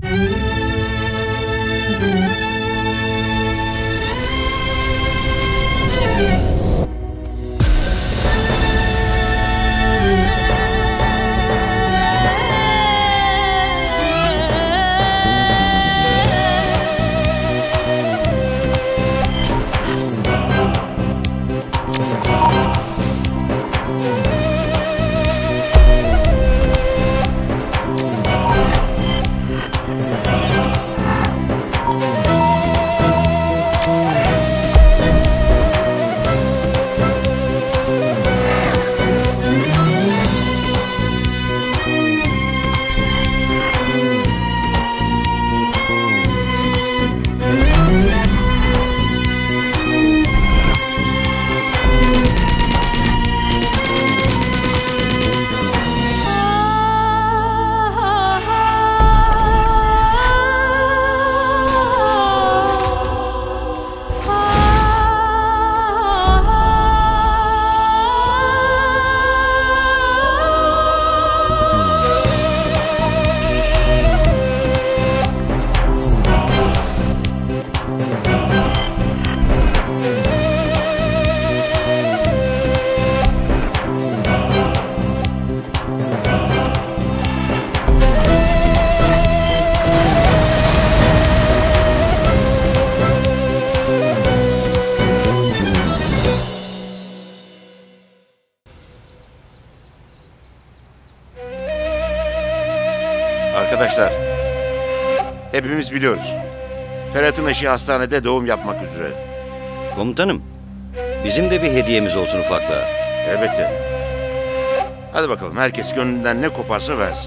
Arkadaşlar, hepimiz biliyoruz. Ferhat'ın eşi hastanede doğum yapmak üzere. Komutanım, bizim de bir hediyemiz olsun ufaklığa. Elbette. Hadi bakalım, herkes gönlünden ne koparsa versin.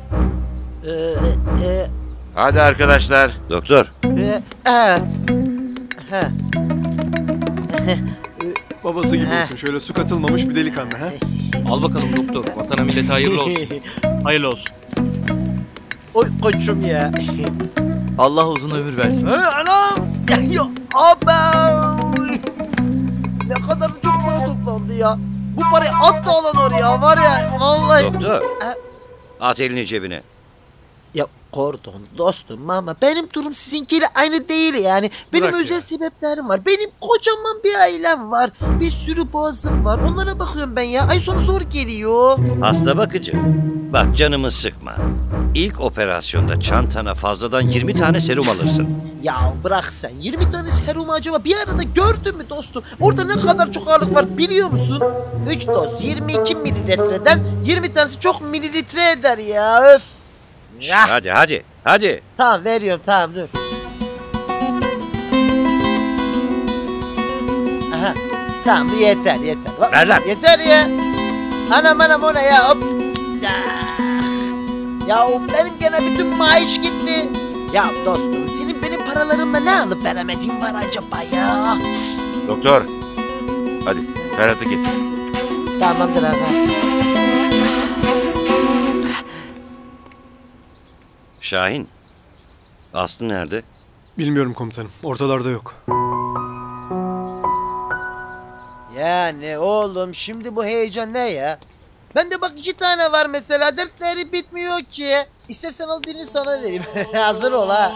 Hadi arkadaşlar. Doktor. Babası gibi olsun, şöyle su katılmamış bir delikanlı ha. Al bakalım doktor, vatana millete hayırlı olsun. Hayırlı olsun. Oy koçum ya. Allah uzun ömür versin. Anam! Ya abi! Ne kadar da çok para toplandı ya. Bu parayı at da alın oraya var ya vallahi. Doktor. At elini cebine. Ya pardon dostum ama benim durum sizinkiyle aynı değil yani. Benim Bırak özel ya. sebeplerim var. Benim kocaman bir ailem var. Bir sürü boğazım var. Onlara bakıyorum ben ya. Ay sonu zor geliyor. Hasta bakıcı. Bak canımı sıkma. İlk operasyonda çantana fazladan 20 tane serum alırsın. Ya bırak sen 20 tane serum acaba bir arada gördün mü dostum? Orada ne kadar çok ağırlık var biliyor musun? 3 doz 22 mililitreden 20 tanesi çok mililitre eder ya öf. Ya. Hadi. Tamam veriyorum tamam dur. Aha tamam bu yeter. Ver lan. Yeter ya. Anam o ne ya hop. Ya benim gene bütün maaş gitti. Ya dostum senin benim paralarımla ne alıp veremediğin var acaba ya? Doktor, hadi Ferhat'ı getir. Tamamdır aga. Şahin. Aslı nerede? Bilmiyorum komutanım, ortalarda yok. Yani oğlum şimdi bu heyecan ne ya? Bende bak 2 tane var mesela dertleri bitmiyor ki. İstersen al birini sana vereyim. Hazır ol ha.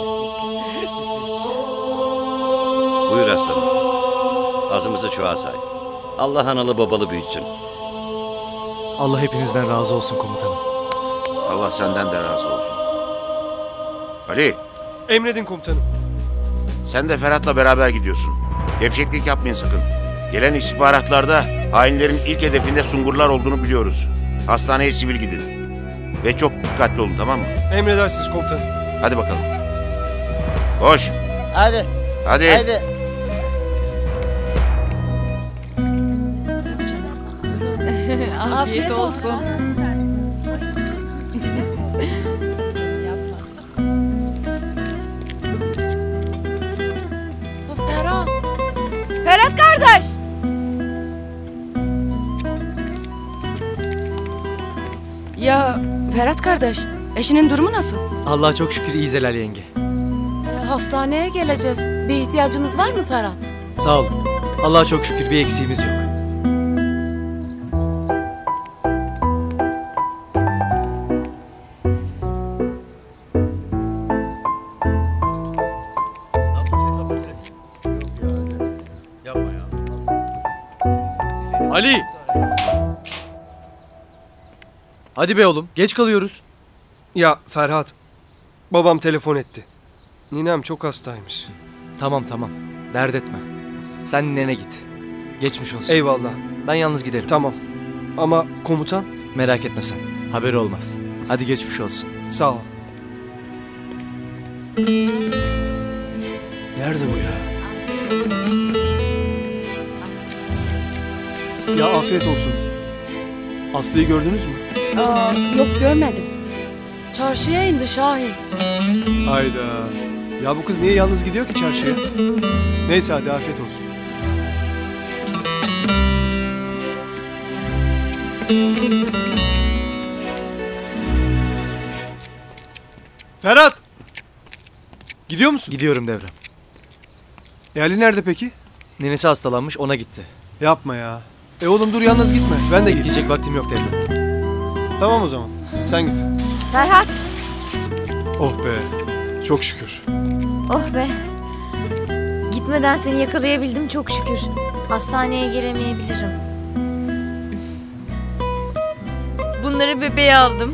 Buyur aslanım. Azımızı çoğa say. Allah analı babalı büyütsün. Allah hepinizden razı olsun komutanım. Allah senden de razı olsun. Ali, Emredin komutanım. sen de Ferhat'la beraber gidiyorsun. Gevşeklik yapmayın sakın. Gelen istihbaratlarda hainlerin ilk hedefinde Sungurlar olduğunu biliyoruz. Hastaneye sivil gidin. Ve çok dikkatli olun, tamam mı? Emredersiniz komutanım. Hadi bakalım. Koş. Hadi. Hadi. Afiyet olsun. Ferhat. Ferhat kardeş. Ya Ferhat kardeş, eşinin durumu nasıl? Allah'a çok şükür iyi Zelal yenge. Hastaneye geleceğiz. Bir ihtiyacınız var mı Ferhat? Sağ olun. Allah'a çok şükür bir eksiğimiz yok. Ali! Hadi be oğlum, geç kalıyoruz. Ya Ferhat, babam telefon etti. Ninem çok hastaymış. Tamam, dert etme. Sen ninene git. Geçmiş olsun. Eyvallah. Ben yalnız giderim. Tamam. Ama komutan, Merak etme sen. Haberi olmaz. Hadi geçmiş olsun. sağ ol. Nerede bu ya? Ya afiyet olsun. Aslı'yı gördünüz mü? Aa, yok görmedim. Çarşıya indi Şahin. Hayda. Ya bu kız niye yalnız gidiyor ki çarşıya? Neyse hadi afiyet olsun. Ferhat! Gidiyor musun? Gidiyorum Devrem. Ali nerede peki? Ninesi hastalanmış, ona gitti. Yapma ya. Oğlum dur yalnız gitme. Ben de gideceğim. Gidecek vaktim yok Devrem. Tamam o zaman. Sen git. Ferhat. Oh be. Çok şükür. Oh be. Gitmeden seni yakalayabildim çok şükür. Hastaneye gelemeyebilirim. Bunları bebeğe aldım.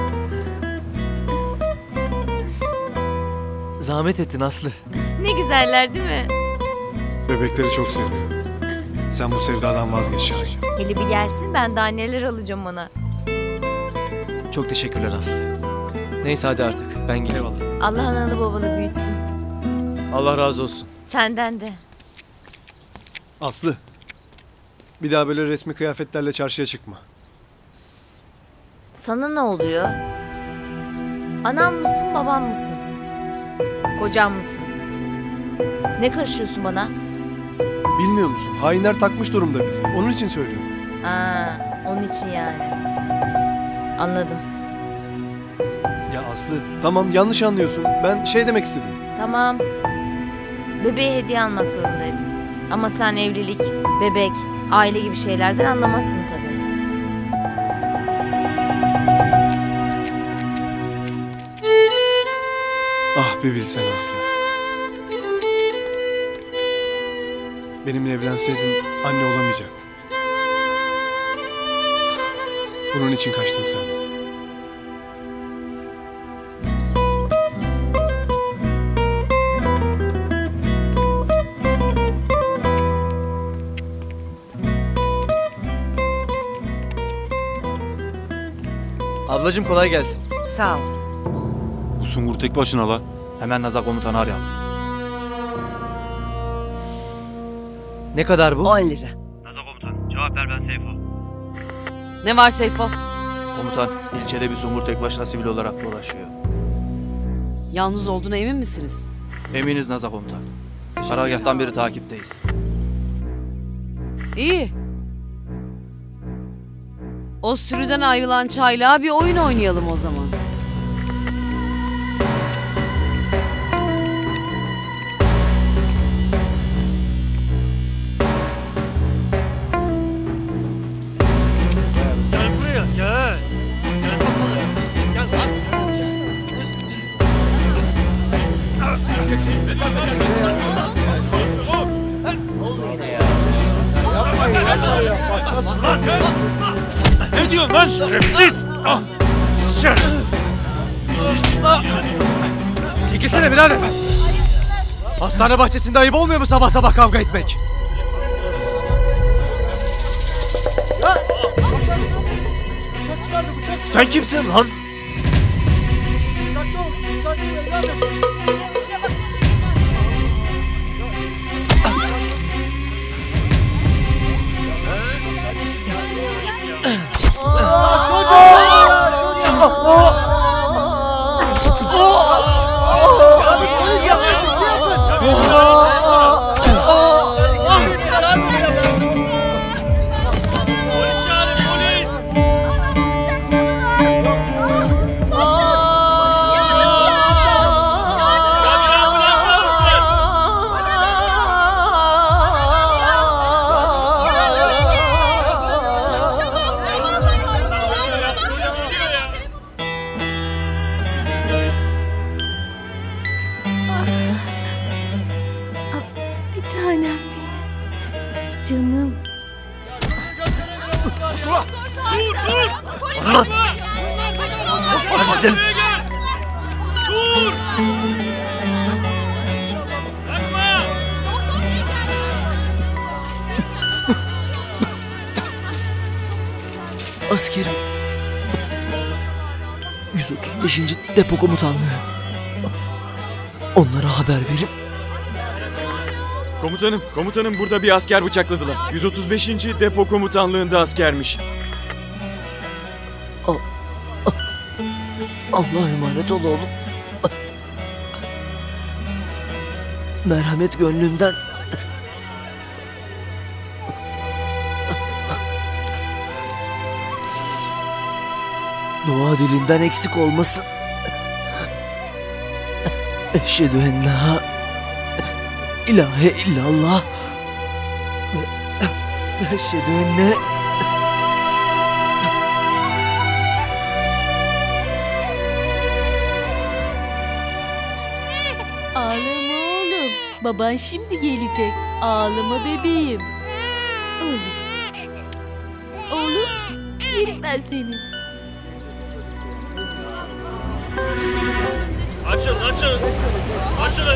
Zahmet ettin Aslı. Ne güzeller değil mi? Bebekleri çok seviyorum. Sen bu sevdadan vazgeç Şahin. Hele bir gelsin ben daha neler alacağım ona. Çok teşekkürler Aslı. Neyse hadi artık, ben gideyim. Eyvallah. Allah analı babalı büyütsün. Allah razı olsun. Senden de. Aslı. Bir daha böyle resmi kıyafetlerle çarşıya çıkma. Sana ne oluyor? Anam mısın babam mısın? Kocam mısın? Ne karışıyorsun bana? Bilmiyor musun? Hainler takmış durumda bizi. Onun için söylüyorum. Aa, onun için yani. Anladım. Ya Aslı tamam yanlış anlıyorsun. Ben şey demek istedim. Tamam. Bebeğe hediye almak zorundaydım. Ama sen evlilik, bebek, aile gibi şeylerden anlamazsın tabii. Ah bir bilsen Aslı. Benimle evlenseydin anne olamayacaktın. Bunun için kaçtım senden. Ablacığım kolay gelsin. Sağ ol. Bu Sungur tek başına la. Hemen Nazak komutanı arayalım. Ne kadar bu? 10 lira. Nazak komutan cevap ver, ben Seyfo. Ne var Seyfo? Komutan ilçede bir Sungur tek başına sivil olarak dolaşıyor. Yalnız olduğuna emin misiniz? Eminiz Nazak komutan. Karargâhtan beri takipteyiz. İyi. O sürüden ayrılan çaylağa bir oyun oynayalım o zaman. Ne diyorsun lan? Şerefsiz! Çekilsene birader. Hastane bahçesinde ayıp olmuyor mu sabah sabah kavga etmek? Sen kimsin lan? Koş ula. Dur dur. Hadi gidelim. Dur. Kaçma. Askerim. 135. Depo Komutanlığı. Onlara haber verin. Komutanım burada bir asker bıçakladılar. 135. Depo Komutanlığı'nda askermiş. Allah'a emanet ol oğlum. Merhamet gönlümden. Dua dilinden eksik olmasın. Eşhedü en la ilahe illallah. Eşhedü enne Ağlama oğlum. Baban şimdi gelecek. Ağlama bebeğim. Oğlum. Oğlum. Yerim ben seni. Açıl açıl. Açılın.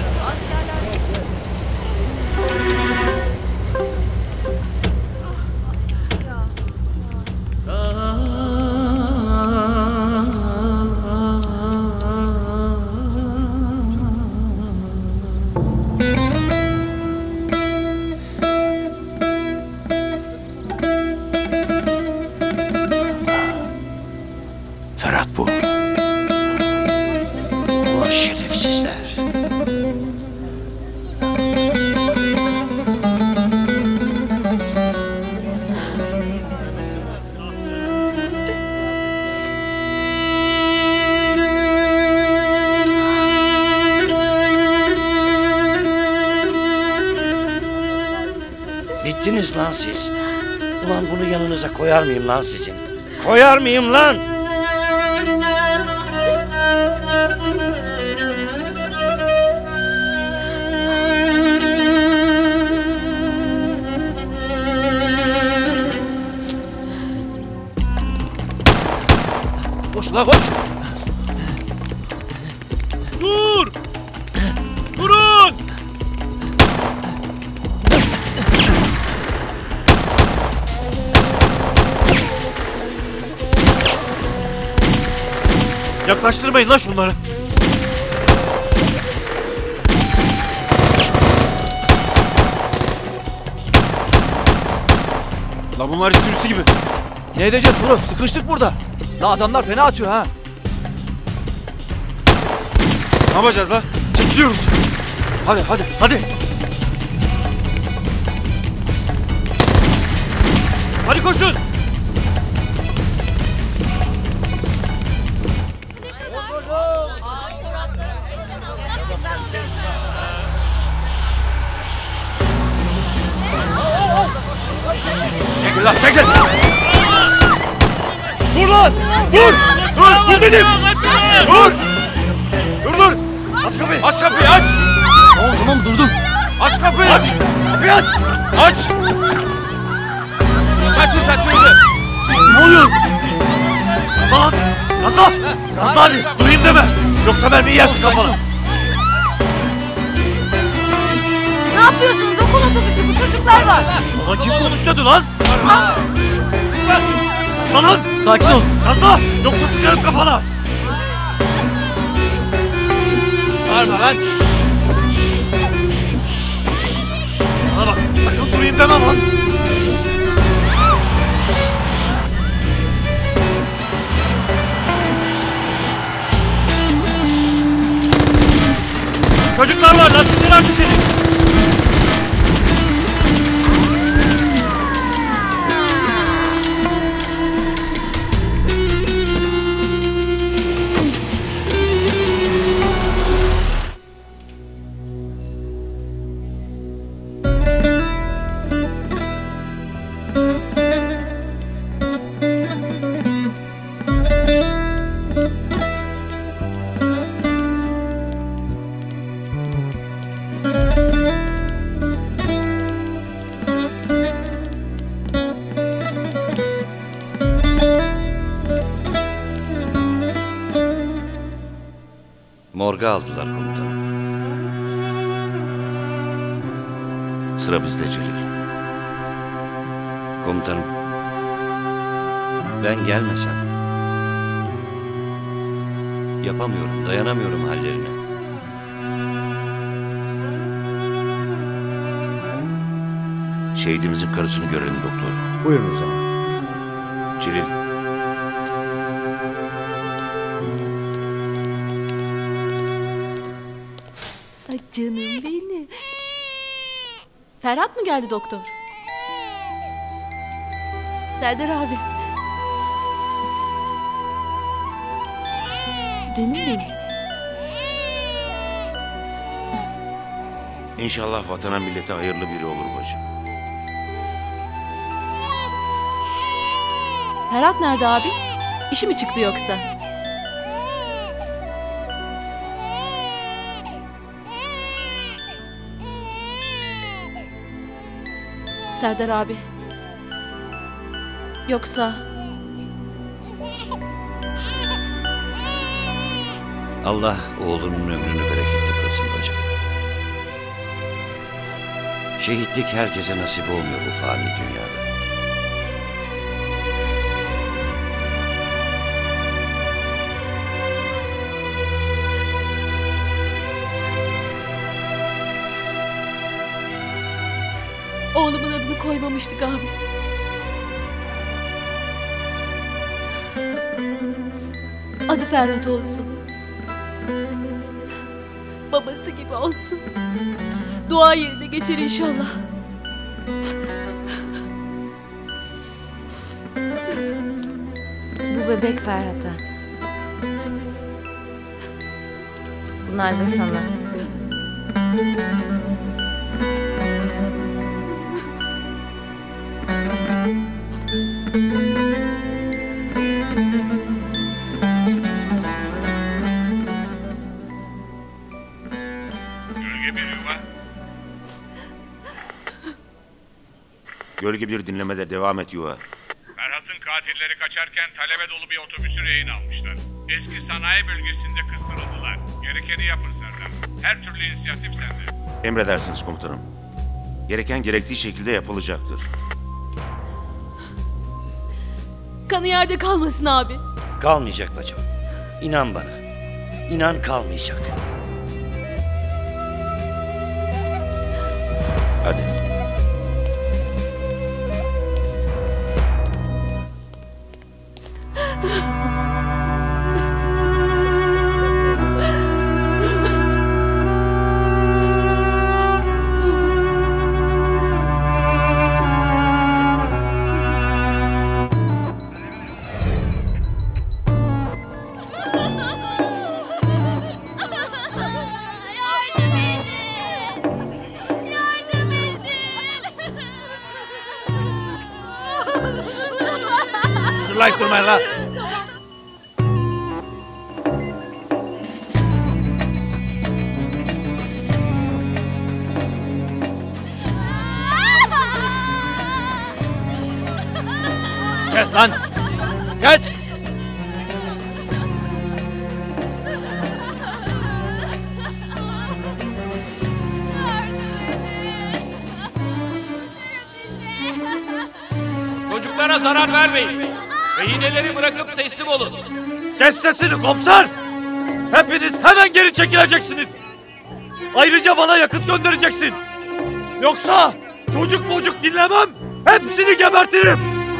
Ferhat bu. Ulan şerefsizler. Bittiniz lan siz. Ulan bunu yanınıza koyar mıyım lan sizin? Koyar mıyım lan? Koş la koş. Dur. Durun. Yaklaştırmayın lan şunları. La bunlar sürüsü gibi. Ne edeceğiz bro? Sıkıştık burada. La adamlar fena atıyor ha. Ne yapacağız la? Çekiliyoruz. Hadi hadi. Hadi. Hadi koşun. Çekil lan çekil. Dur lan. Dur. Dur dedim. Dur. Dur. Aç kapıyı. Aç kapıyı aç. Tamam durdum. Aç kapıyı. Hadi. Kapıyı aç. Aç. Kaçın sesinizi. Ne oluyor? Gazla lan. Gazla. Gazla hadi. Durayım deme. Yoksa mermiyi yersin kafana. Ne yapıyorsunuz? Okul otobüsü bu çocuklar var. Sana kim konuştu lan? Gazla lan. Sakin ol. Gazla. Yoksa sıkarım kafana. Bağırma lan. Bana bak. Sakın durayım deme lan. Çocuklar var. Lastikleri aç içeri. Morga aldılar komutanım. Sıra bizde Celil. Komutanım, ben gelmesem. Yapamıyorum, dayanamıyorum hallerine. Şehidimizin karısını görelim doktor. Buyurun o zaman. Celil. Ay canım benim. Ferhat mı geldi doktor? Serdar abi. Canım benim. İnşallah vatana millete hayırlı biri olur bacım. Ferhat nerede abi? İşi mi çıktı yoksa? Serdar abi. Yoksa... Allah oğlunun ömrünü bereketli kılsın bacım. Şehitlik herkese nasip olmuyor bu fani dünyada. Oğlumun adını koymamıştık abi. Adı Ferhat olsun. Babası gibi olsun. Dua yerine geçer inşallah. Bu bebek Ferhat'a. Bunlar da sana. Gölge bir yuva. Gölge bir dinlemede devam et yuva. Ferhat'ın katilleri kaçarken talebe dolu bir otobüsü rehin almışlar. Eski sanayi bölgesinde kıstırıldılar. Gerekeni yapın Serdar. Her türlü inisiyatif sende. Emredersiniz komutanım. Gereken gerektiği şekilde yapılacaktır. Kanı yerde kalmasın abi. Kalmayacak bacım. İnan bana. İnan kalmayacak. Hadi. Zırlayıp durmayın lan. Kes lan. Kes. Çocuklara zarar vermeyin. Rehineleri bırakıp teslim olun. Kes sesini komiser. Hepiniz hemen geri çekileceksiniz. Ayrıca bana yakıt göndereceksin. Yoksa çocuk dinlemem. Hepsini gebertirim.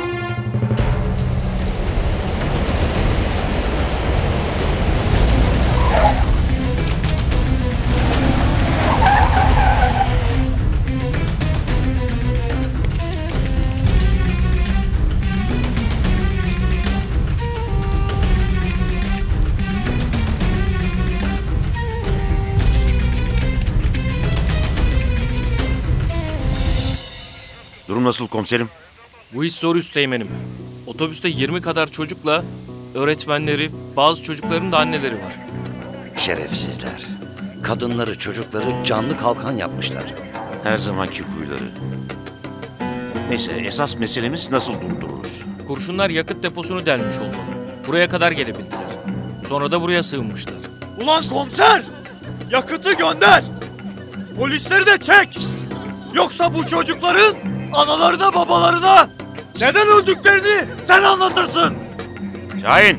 Durum nasıl komiserim? Bu iş zor üsteğmenim. Otobüste 20 kadar çocukla öğretmenleri, bazı çocukların da anneleri var. Şerefsizler. Kadınları, çocukları canlı kalkan yapmışlar. Her zamanki huyları. Neyse esas meselemiz nasıl durdururuz? Kurşunlar yakıt deposunu delmiş oldu. Buraya kadar gelebildiler. Sonra da buraya sığınmışlar. Ulan komiser! Yakıtı gönder! Polisleri de çek! Yoksa bu çocukların analarına babalarına neden öldüklerini sen anlatırsın! Şahin!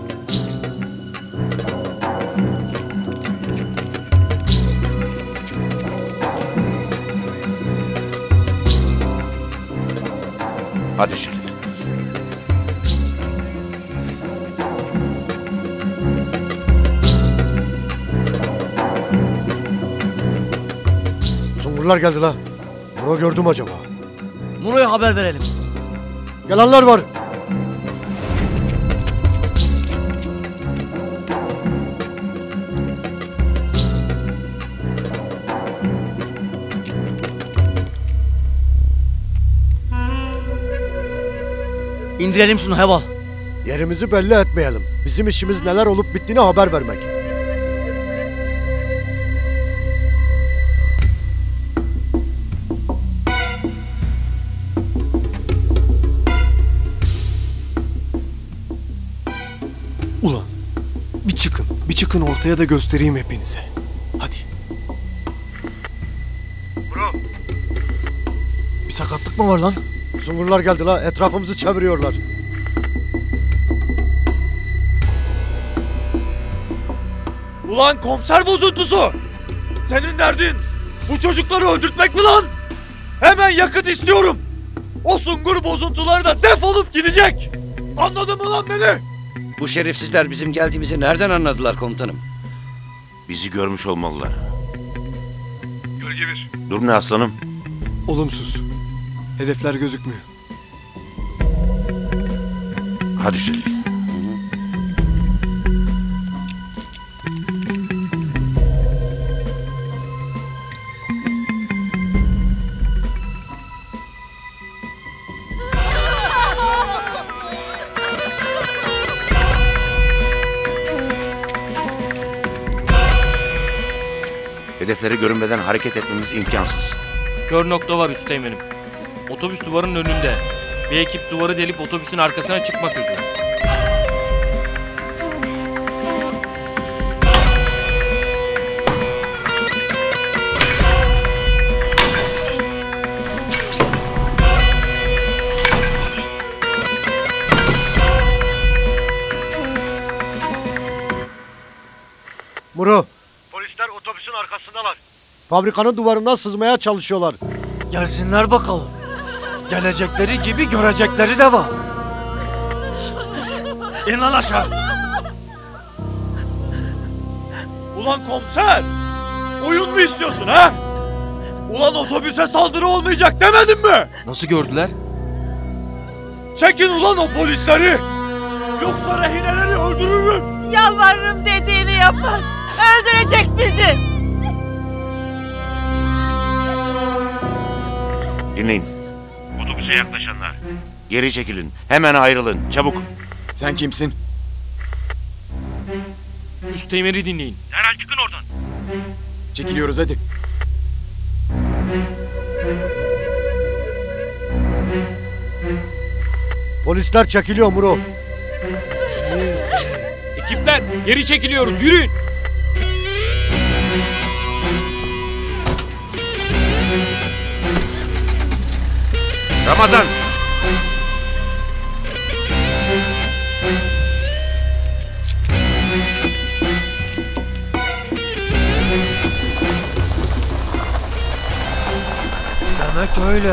Hadi Şirin. Sungurlar geldi la. Muro gördüm acaba. Muro'ya haber verelim. Gelenler var. İndirelim şunu Heval. Yerimizi belli etmeyelim. Bizim işimiz neler olup bittiğini haber vermek. Ulan bir çıkın ortaya da göstereyim hepinize. Hadi. Bro. Bir sakatlık mı var lan? Sungurlar geldi la. Etrafımızı çeviriyorlar. Ulan komiser bozuntusu! Senin derdin bu çocukları öldürtmek mi lan? Hemen yakıt istiyorum. O sungur bozuntuları da defolup gidecek. Anladın mı lan beni? Bu şerefsizler bizim geldiğimizi nereden anladılar komutanım? Bizi görmüş olmalılar. Gölge bir. Dur ne aslanım? Olumsuz. Hedefler gözükmüyor. Hadi Şirin. Hedefleri görünmeden hareket etmemiz imkansız. Kör nokta var üsteğmenim. Otobüs duvarının önünde. Bir ekip duvarı delip otobüsün arkasına çıkmak üzere. Muro. Polisler otobüsün arkasındalar. Fabrikanın duvarından sızmaya çalışıyorlar. Gelsinler bakalım. Gelecekleri gibi görecekleri de var. İn lan aşağı. Ulan komiser! Oyun mu istiyorsun ha? Ulan otobüse saldırı olmayacak demedim mi? Nasıl gördüler? Çekin ulan o polisleri! Yoksa rehineleri öldürürüm! Yalvarırım dediğini yapın. Öldürecek bizi. Dinleyin. Otobüse yaklaşanlar. Geri çekilin. Hemen ayrılın. Çabuk. Sen kimsin? Üsteğmeni dinleyin. Derhal çıkın oradan. Çekiliyoruz hadi. Polisler çekiliyor Muro. Ekipler geri çekiliyoruz. Yürüyün. Ramazan. Demek öyle.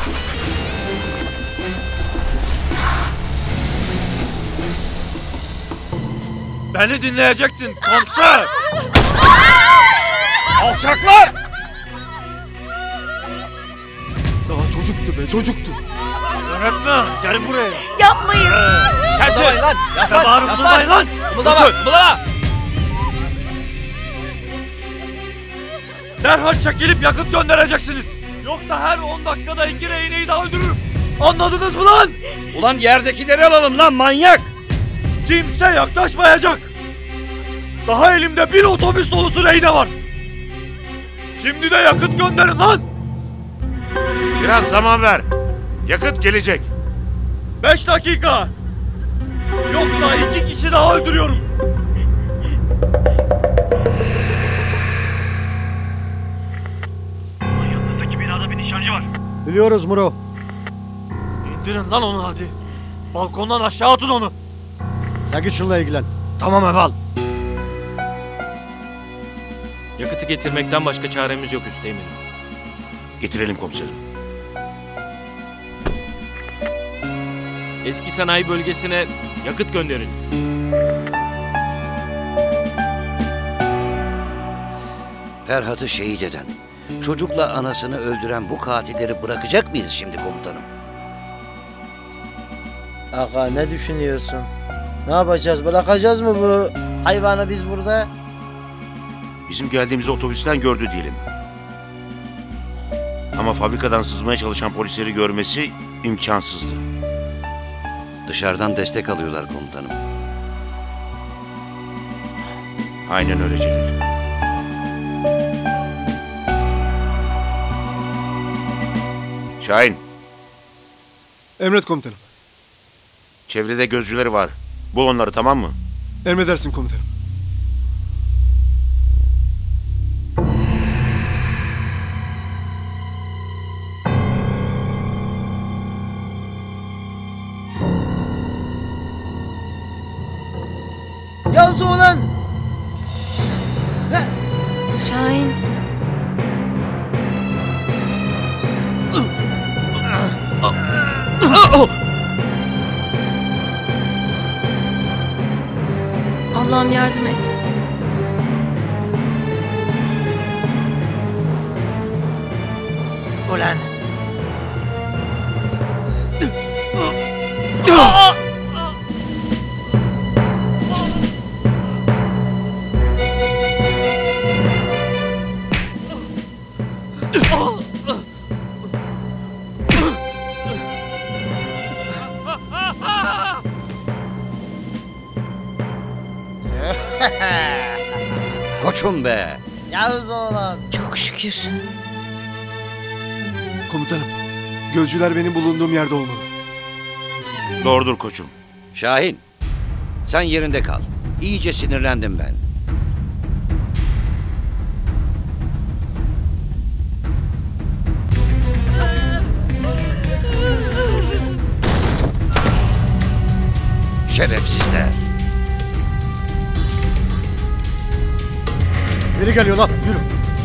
Beni dinleyecektin komiser. Alçaklar! Daha çocuktu be çocuktu. Öğretmen gel buraya. Yapmayın. Kesin lan. Yaslan. Lan. Kımıldama. Derhal çekilip yakıt göndereceksiniz. Yoksa her 10 dakikada 2 rehineyi daha öldürürüm. Anladınız mı lan? Ulan yerdekileri alalım lan manyak! Kimse yaklaşmayacak. Daha elimde bir otobüs dolusu rehine var. Şimdi de yakıt gönderin lan. Biraz zaman ver. Yakıt gelecek. 5 dakika. Yoksa 2 kişi daha öldürüyorum. Biliyoruz Muro. İndirin lan onu hadi. Balkondan aşağı atın onu. Sen git şununla ilgilen. Tamam Eval. Yakıtı getirmekten başka çaremiz yok Üsteğmen'im. Getirelim komiserim. Eski sanayi bölgesine yakıt gönderin. Ferhat'ı şehit eden, çocukla anasını öldüren bu katilleri bırakacak mıyız şimdi komutanım? Aga ne düşünüyorsun? Ne yapacağız? Bırakacağız mı bu hayvanı biz burada? Bizim geldiğimizi otobüsten gördü diyelim. Ama fabrikadan sızmaya çalışan polisleri görmesi imkansızdı. Dışarıdan destek alıyorlar komutanım. Aynen öyle Celil. Şahin, Emret komutanım. çevrede gözcüleri var. Bul onları, tamam mı? Emredersin komutanım. Yaz ulan! Şahin. Allah'ım yardım et. Ulan! Koçum be! Yaz ulan! Çok şükür. Komutanım, gözcüler benim bulunduğum yerde olmalı. Doğrudur koçum. Şahin, sen yerinde kal. İyice sinirlendim ben. Şerefsizler. Biri geliyor lan. Yürü.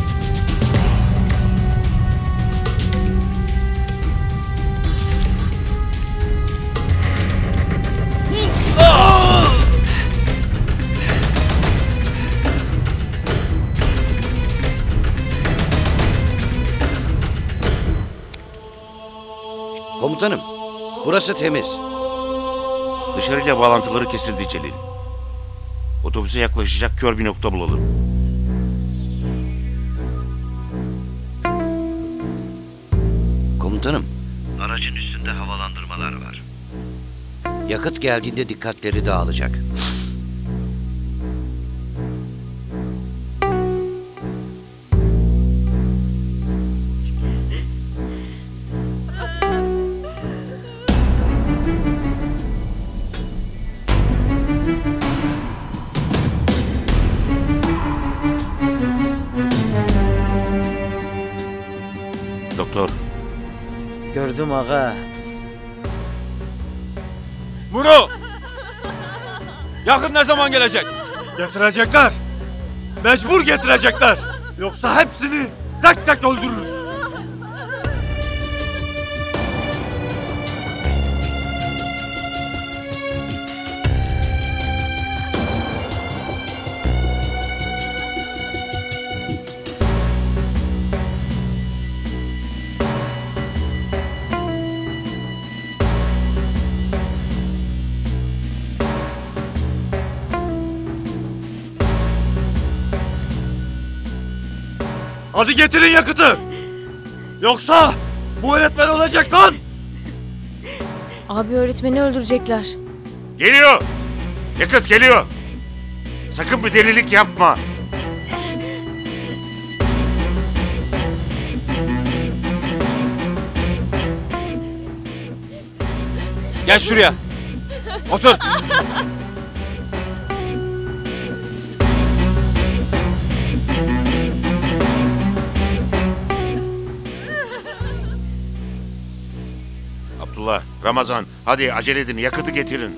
Komutanım, burası temiz. Dışarıyla bağlantıları kesildi Celil. Otobüse yaklaşacak kör bir nokta bulalım. Komutanım, aracın üstünde havalandırmalar var. Yakıt geldiğinde dikkatleri dağılacak. Doktor, Gördüm aga. Muro! Yakıt ne zaman gelecek? Getirecekler. Mecbur getirecekler. Yoksa hepsini tek tek öldürürüz. Hadi getirin yakıtı. Yoksa bu öğretmen olacak lan. Abi öğretmeni öldürecekler. geliyor! Yakıt geliyor! Sakın bir delilik yapma! Gel şuraya. Otur. Ramazan, hadi acele edin, yakıtı getirin.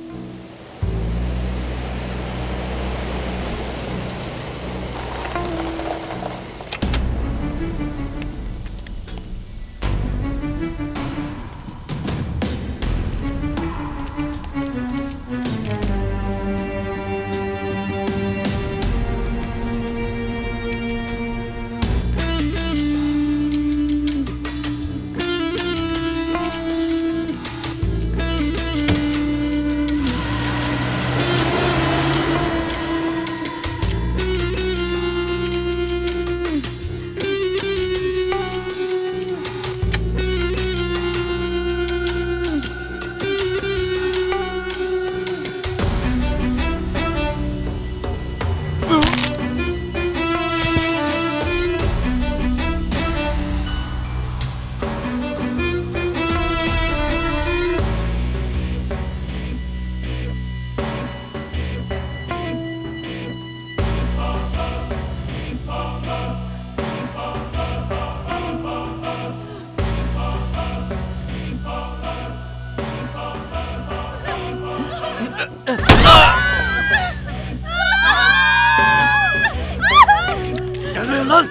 Gelmeyin lan!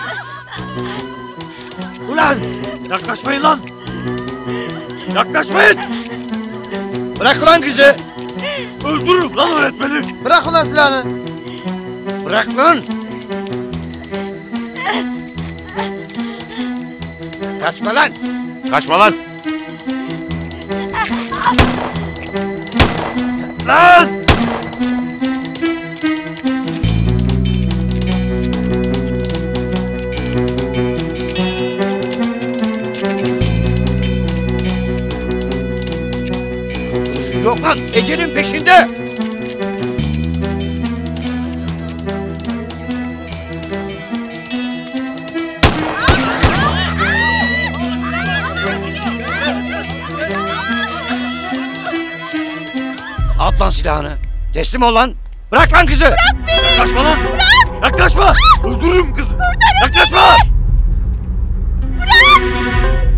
Ulan! Yaklaşmayın lan! Yaklaşmayın! Bırak ulan kızı! Öldürürüm lan öğretmeni! Bırak ulan silahını! Bırak lan! Kaçma lan! Kaçma lan! Lan! Yok lan! Ecelin peşinde! At lan silahını! Teslim ol lan! Bırak lan kızı! Bırak beni! Yaklaşma lan! Bırak! Yaklaşma! Öldürürüm kızı! Kurtarın Yaklaşma! beni! Bırak!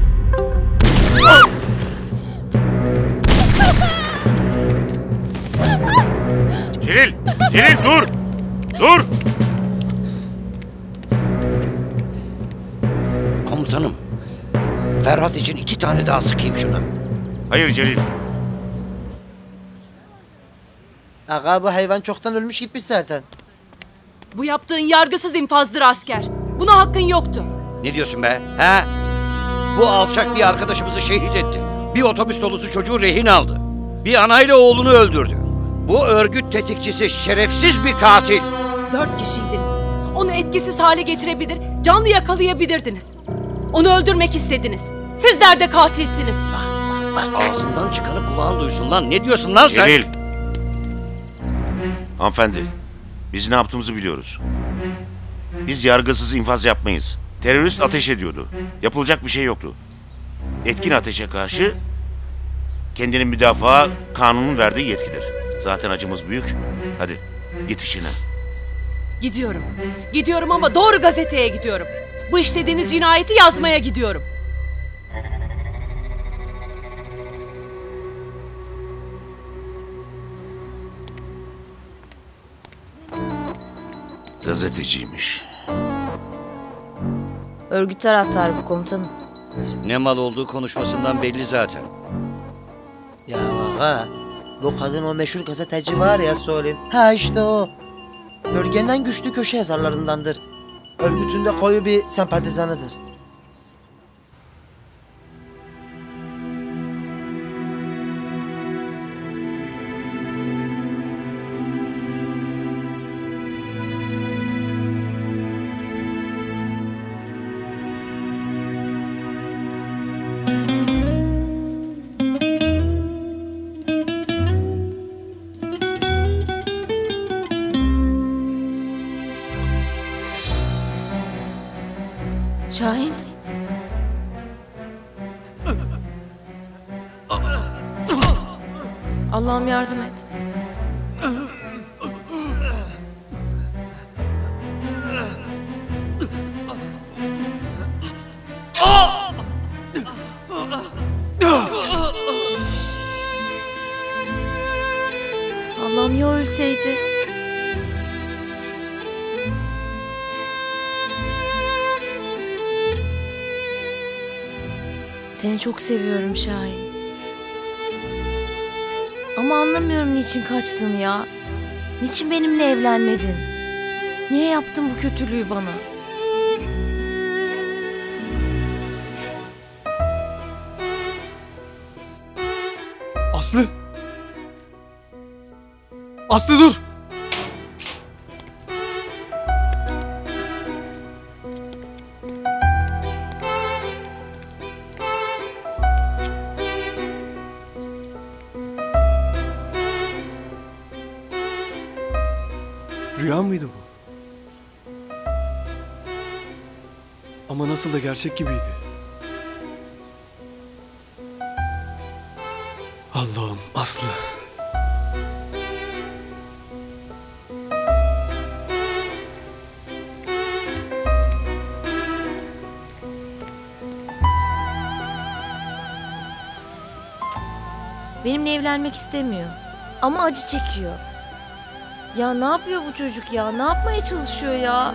Celil! Celil dur! Dur! Komutanım, Ferhat için 2 tane daha sıkayım şuna. Hayır Celil. Aga bu hayvan çoktan ölmüş gitmiş zaten. Bu yaptığın yargısız infazdır asker. Buna hakkın yoktu. Ne diyorsun be? He? Bu alçak bir arkadaşımızı şehit etti. Bir otobüs dolusu çocuğu rehin aldı. Bir anayla oğlunu öldürdü. Bu örgüt tetikçisi şerefsiz bir katil. 4 kişiydiniz. Onu etkisiz hale getirebilir, canlı yakalayabilirdiniz. Onu öldürmek istediniz. Sizler de katilsiniz. Ağzından çıkanı kulağın duysun lan. Ne diyorsun lan sen? Celil! Hanımefendi, biz ne yaptığımızı biliyoruz. Biz yargısız infaz yapmayız. Terörist ateş ediyordu. Yapılacak bir şey yoktu. Etkin ateşe karşı kendini müdafaa kanunun verdiği yetkidir. Zaten acımız büyük. Hadi git işine. Gidiyorum. Gidiyorum ama doğru gazeteye gidiyorum. Bu işlediğiniz cinayeti yazmaya gidiyorum. Gazeteciymiş. Örgüt taraftarı bu komutanım. Ne mal olduğu konuşmasından belli zaten. Ya aga, bu kadın o meşhur gazeteci var ya söyleyeyim. Ha işte o. Bölgenin en güçlü köşe yazarlarındandır. Örgütünde koyu bir sempatizanıdır. Şahin. Allah'ım yardım et. Seni çok seviyorum Şahin. Ama anlamıyorum niçin kaçtın ya. Niçin benimle evlenmedin? Niye yaptın bu kötülüğü bana? Aslı! Aslı dur! Rüya mıydı bu? Ama nasıl da gerçek gibiydi. Allah'ım Aslı. Benimle evlenmek istemiyor. Ama acı çekiyor. Ya ne yapıyor bu çocuk ya? Ne yapmaya çalışıyor ya?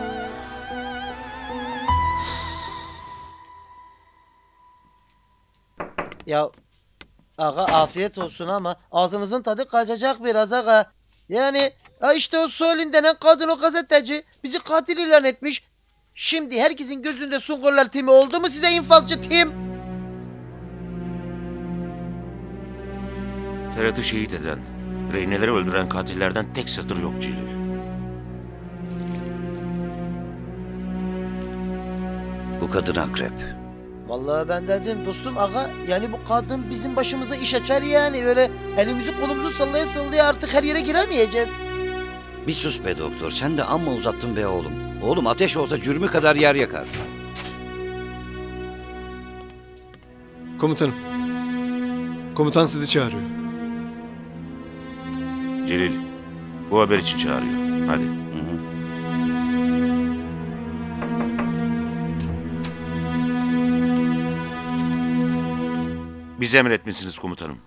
Ya aga afiyet olsun ama ağzınızın tadı kaçacak biraz aga. Yani işte o Suelin denen kadın, o gazeteci bizi katil ilan etmiş. Şimdi herkesin gözünde Sungurlar timi oldu mu size infazcı tim? Ferhat'ı şehit eden, rehineleri öldüren katillerden tek satır yok Celil. Bu kadın akrep. Vallahi ben dedim dostum aga, yani bu kadın bizim başımıza iş açar yani, öyle elimizi kolumuzu sallaya sallaya artık her yere giremeyeceğiz. Bir sus be doktor, sen de amma uzattın be oğlum. Oğlum ateş olsa cürmü kadar yer yakar. Komutanım. Komutan sizi çağırıyor. Celil, bu haber için çağırıyor. Hadi. Bizi emretmişsiniz komutanım.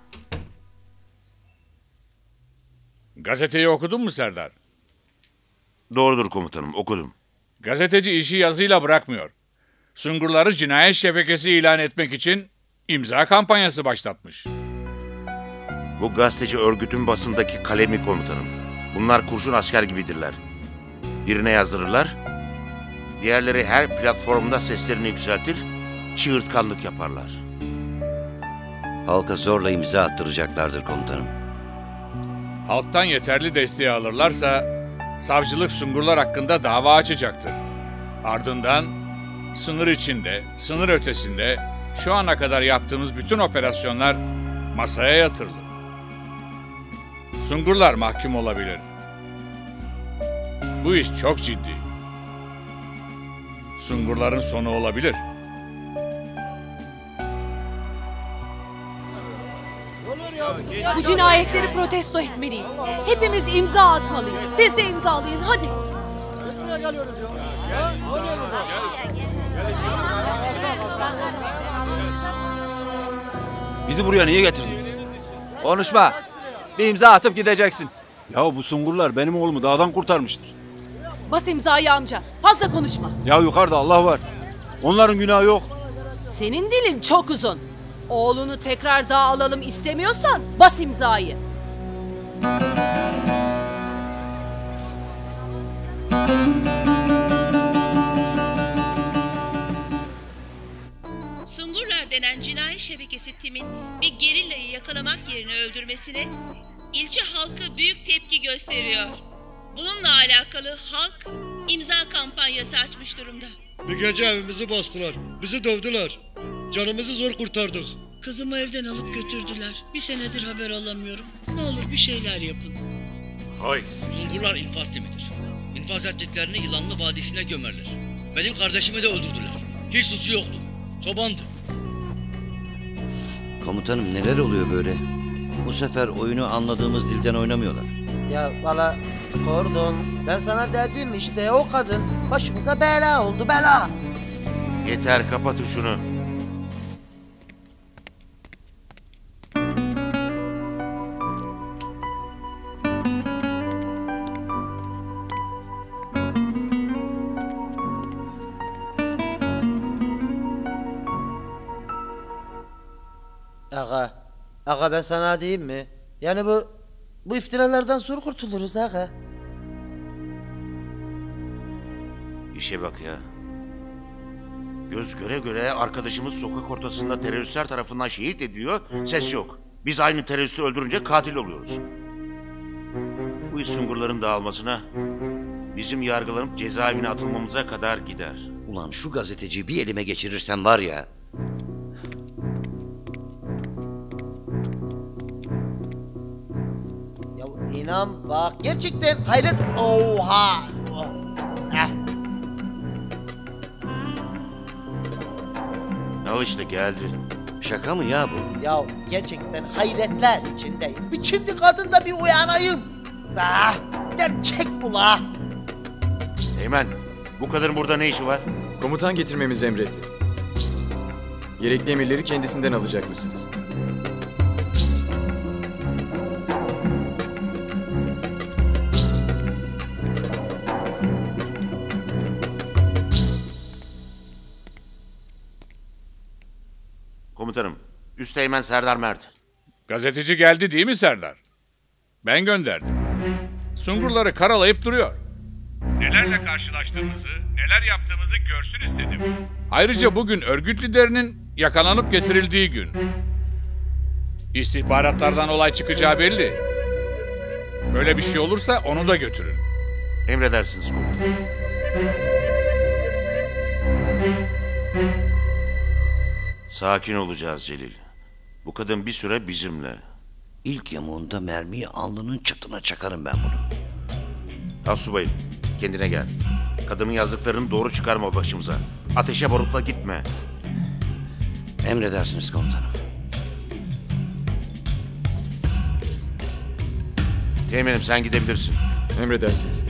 Gazeteyi okudun mu Serdar? Doğrudur komutanım, okudum. Gazeteci işi yazıyla bırakmıyor. Sungurları cinayet şebekesi ilan etmek için imza kampanyası başlatmış. Bu gazeteci örgütün basındaki kalemi komutanım. Bunlar kurşun asker gibidirler. Birine yazdırırlar, diğerleri her platformda seslerini yükseltir, çığırtkanlık yaparlar. Halka zorla imza attıracaklardır komutanım. Halktan yeterli desteği alırlarsa savcılık Sungurlar hakkında dava açacaktır. Ardından sınır içinde, sınır ötesinde şu ana kadar yaptığımız bütün operasyonlar masaya yatırılır. Sungurlar mahkum olabilir. Bu iş çok ciddi. Sungurların sonu olabilir. Bu cinayetleri protesto etmeliyiz. Hepimiz imza atmalıyız. Siz de imzalayın hadi. Bizi buraya niye getirdiniz? Konuşma. Bir imza atıp gideceksin. Ya bu Sungurlar benim oğlumu dağdan kurtarmıştır. Bas imzayı amca. Fazla konuşma. Ya yukarıda Allah var. Onların günahı yok. Senin dilin çok uzun. Oğlunu tekrar dağa alalım istemiyorsan bas imzayı. Sungurlar denen cinayet şebekesi timin bir gerillayı yakalamak yerine öldürmesine ilçe halkı büyük tepki gösteriyor. Bununla alakalı halk imza kampanyası açmış durumda. Bir gece evimizi bastılar. Bizi dövdüler. Canımızı zor kurtardık. Kızımı evden alıp götürdüler. Bir senedir haber alamıyorum. Ne olur bir şeyler yapın. Hay Sungurlar infaz timidir. İnfaz ettiklerini Yılanlı Vadisi'ne gömerler. Benim kardeşimi de öldürdüler. Hiç suçu yoktu. Çobandı. Komutanım neler oluyor böyle? Bu sefer oyunu anladığımız dilden oynamıyorlar. Ya valla Kordon, ben sana dedim işte, o kadın başımıza bela oldu, bela. Yeter, kapatın şunu. Aga ben sana diyeyim mi? Yani bu iftiralardan zor kurtuluruz aga. İşe bak ya. Göz göre göre arkadaşımız sokak ortasında teröristler tarafından şehit ediliyor, ses yok. Biz aynı teröristi öldürünce katil oluyoruz. Bu iş Sungurların dağılmasına, bizim yargılanıp cezaevine atılmamıza kadar gider. Ulan şu gazeteciyi bir elime geçirirsem var ya. Ya inan bak gerçekten hayret. Oha. Al işte geldi. Şaka mı ya bu? Ya gerçekten hayretler içindeyim. Bir şimdi kadında bir uyanayım. Gerçek bu la. Teğmen, bu kadının burada ne işi var? Komutan getirmemizi emretti. Gerekli emirleri kendisinden alacakmışsınız. Komutanım, Üsteğmen Serdar Mert. Gazeteci geldi değil mi Serdar? Ben gönderdim. Sungurları karalayıp duruyor. Nelerle karşılaştığımızı, neler yaptığımızı görsün istedim. Ayrıca bugün örgüt liderinin yakalanıp getirildiği gün. İstihbaratlardan olay çıkacağı belli. Böyle bir şey olursa onu da götürün. Emredersiniz komutanım. Sakin olacağız Celil. Bu kadın bir süre bizimle. İlk yamuğunda mermiyi alnının çıtına çakarım ben bunu. Asubayım, kendine gel. Kadının yazdıklarını doğru çıkarma başımıza. Ateşe barutla gitme. Emredersiniz komutanım. Teğmenim sen gidebilirsin. Emredersiniz.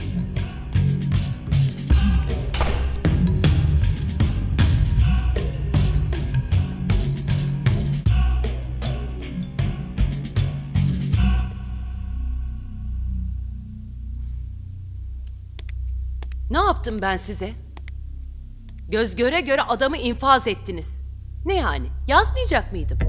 Ne yaptım ben size? Göz göre göre adamı infaz ettiniz. Ne yani? Yazmayacak mıydım?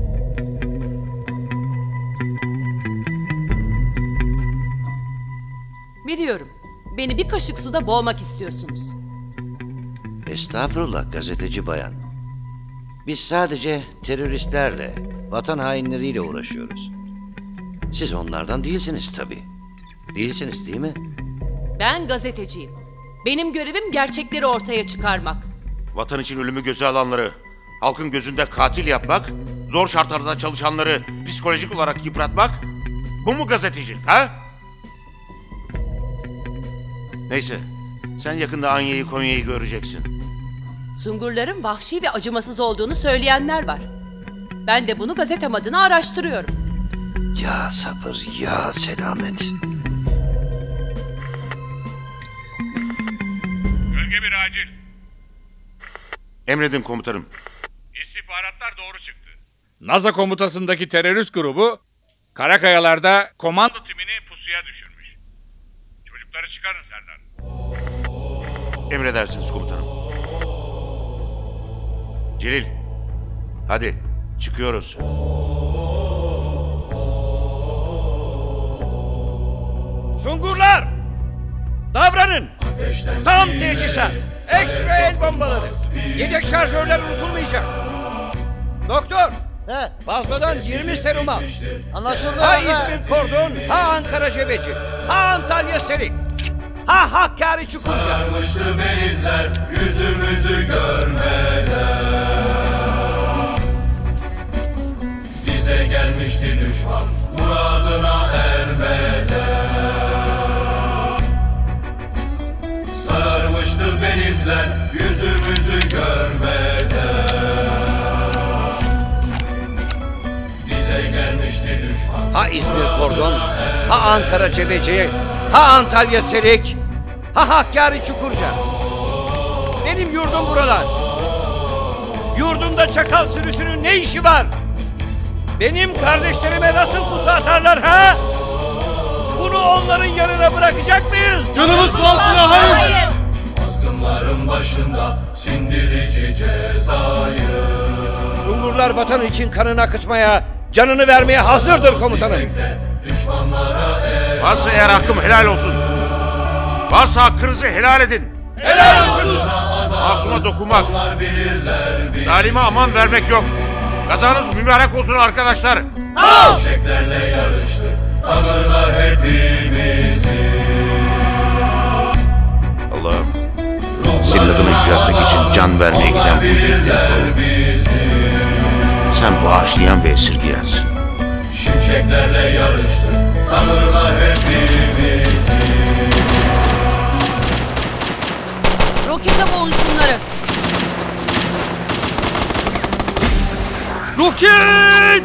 Biliyorum. Beni bir kaşık suda boğmak istiyorsunuz. Estağfurullah gazeteci bayan. Biz sadece teröristlerle, vatan hainleriyle uğraşıyoruz. Siz onlardan değilsiniz tabii. Değilsiniz değil mi? Ben gazeteciyim. Benim görevim gerçekleri ortaya çıkarmak. Vatan için ölümü göze alanları, halkın gözünde katil yapmak, zor şartlarda çalışanları psikolojik olarak yıpratmak, bu mu gazetecilik ha? Neyse, sen yakında Anya'yı Konya'yı göreceksin. Sungurların vahşi ve acımasız olduğunu söyleyenler var. Ben de bunu gazetem adına araştırıyorum. Ya sabır, ya selamet. Bölge bir acil. Emredin komutanım. İstihbaratlar doğru çıktı. NASA komutasındaki terörist grubu Karakayalar'da komando timini pusuya düşürmüş. Çocukları çıkarın Serdar. Emredersiniz komutanım. Celil, hadi çıkıyoruz. Sungurlar! Davranın! Tam teçhizat! Ekstra el bombaları! Yedek şarjörler unutulmayacak! Doktor! Fazladan 20 serum al. Anlaşıldı. Ha İzmir Kordon, ha Ankara Cebeci, ha Antalya Serik, ha Hakkari Çukurca. Sarmıştı benizler yüzümüzü görmeden. Bize gelmişti düşman muradına ermeden. Sararmıştı benizler yüzümüzü görmeden. Ha İzmir Kordon, ha Ankara Cebeci, ha Antalya Serik, ha Hakkari Çukurca. Benim yurdum buralar. Yurdumda çakal sürüsünün ne işi var? Benim kardeşlerime nasıl pusu atarlar ha? Bunu onların yanına bırakacak mıyız? Canımız pahasına hayır. Azgınların başında sindirici cezayı. Sungurlar vatan için kanını akıtmaya canını vermeye hazırdır komutanım. Varsa eğer hakkım helal olsun. Varsa hakkınızı helal edin. Helal olsun. Masuma dokunmak, zalime aman vermek yok. Kazanız mübarek olsun arkadaşlar. Fişeklerle yarıştık, tanırlar hepimizi. Allah'ım, senin adını yüceltmek için can vermeye giden bu yiğitleri sen bağışlayan ve esirgeyensin. Şimşeklerle yarıştık, tanırlar hepimizi. Rokete boğun şunları. Roket!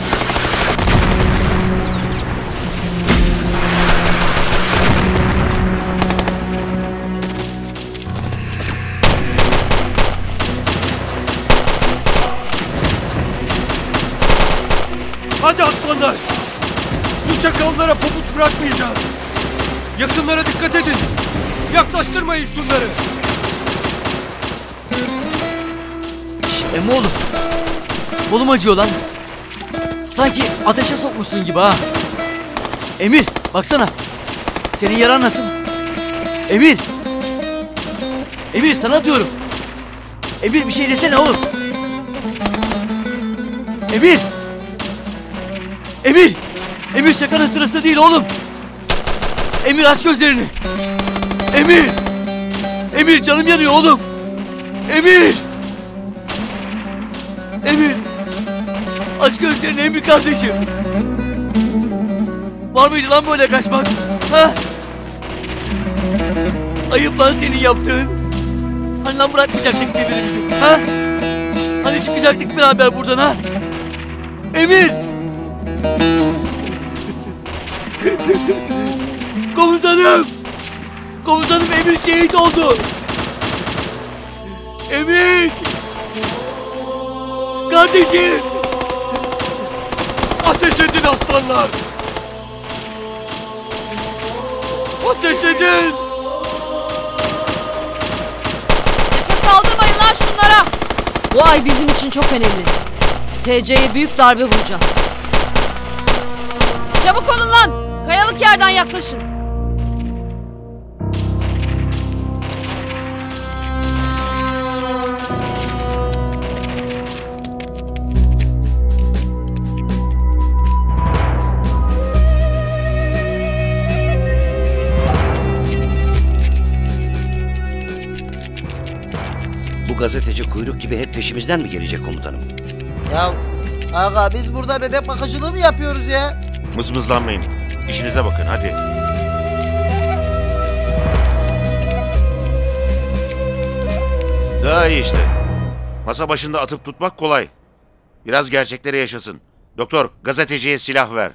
Hadi aslanlar! Bu çakallara pabuç bırakmayacağız. Yakınlara dikkat edin. Yaklaştırmayın şunları. Emmi oğlum. Kolum acıyor lan. Sanki ateşe sokmuşsun gibi ha. Emir baksana. Senin yaran nasıl? Emir. Emir sana diyorum. Emir bir şey desene oğlum. Emir. Emir. Emir şakanın sırası değil oğlum. Emir aç gözlerini. Emir. Emir canım yanıyor oğlum. Emir. Emir. Aç gözlerini Emir kardeşim. Var mıydı lan böyle kaçmak? Ha? Ayıp lan senin yaptığın. Hani lan bırakmayacaktık birbirimizi? Ha? Hani çıkacaktık beraber buradan ha? Emir! Komutanım! Komutanım Emir şehit oldu. Emir! Kardeşim! Ateş edin aslanlar! Ateş edin! Nefes aldırmayın lan şunlara. Bu ay bizim için çok önemli. TC'ye büyük darbe vuracağız. Çabuk olun lan. Kayalık yerden yaklaşın. Bu gazeteci kuyruk gibi hep peşimizden mi gelecek komutanım? Ya aga biz burada bebek bakıcılığı mı yapıyoruz ya? Mızmızlanmayın. İşinize bakın hadi. Daha iyi işte. Masa başında atıp tutmak kolay. Biraz gerçekleri yaşasın. Doktor, gazeteciye silah ver.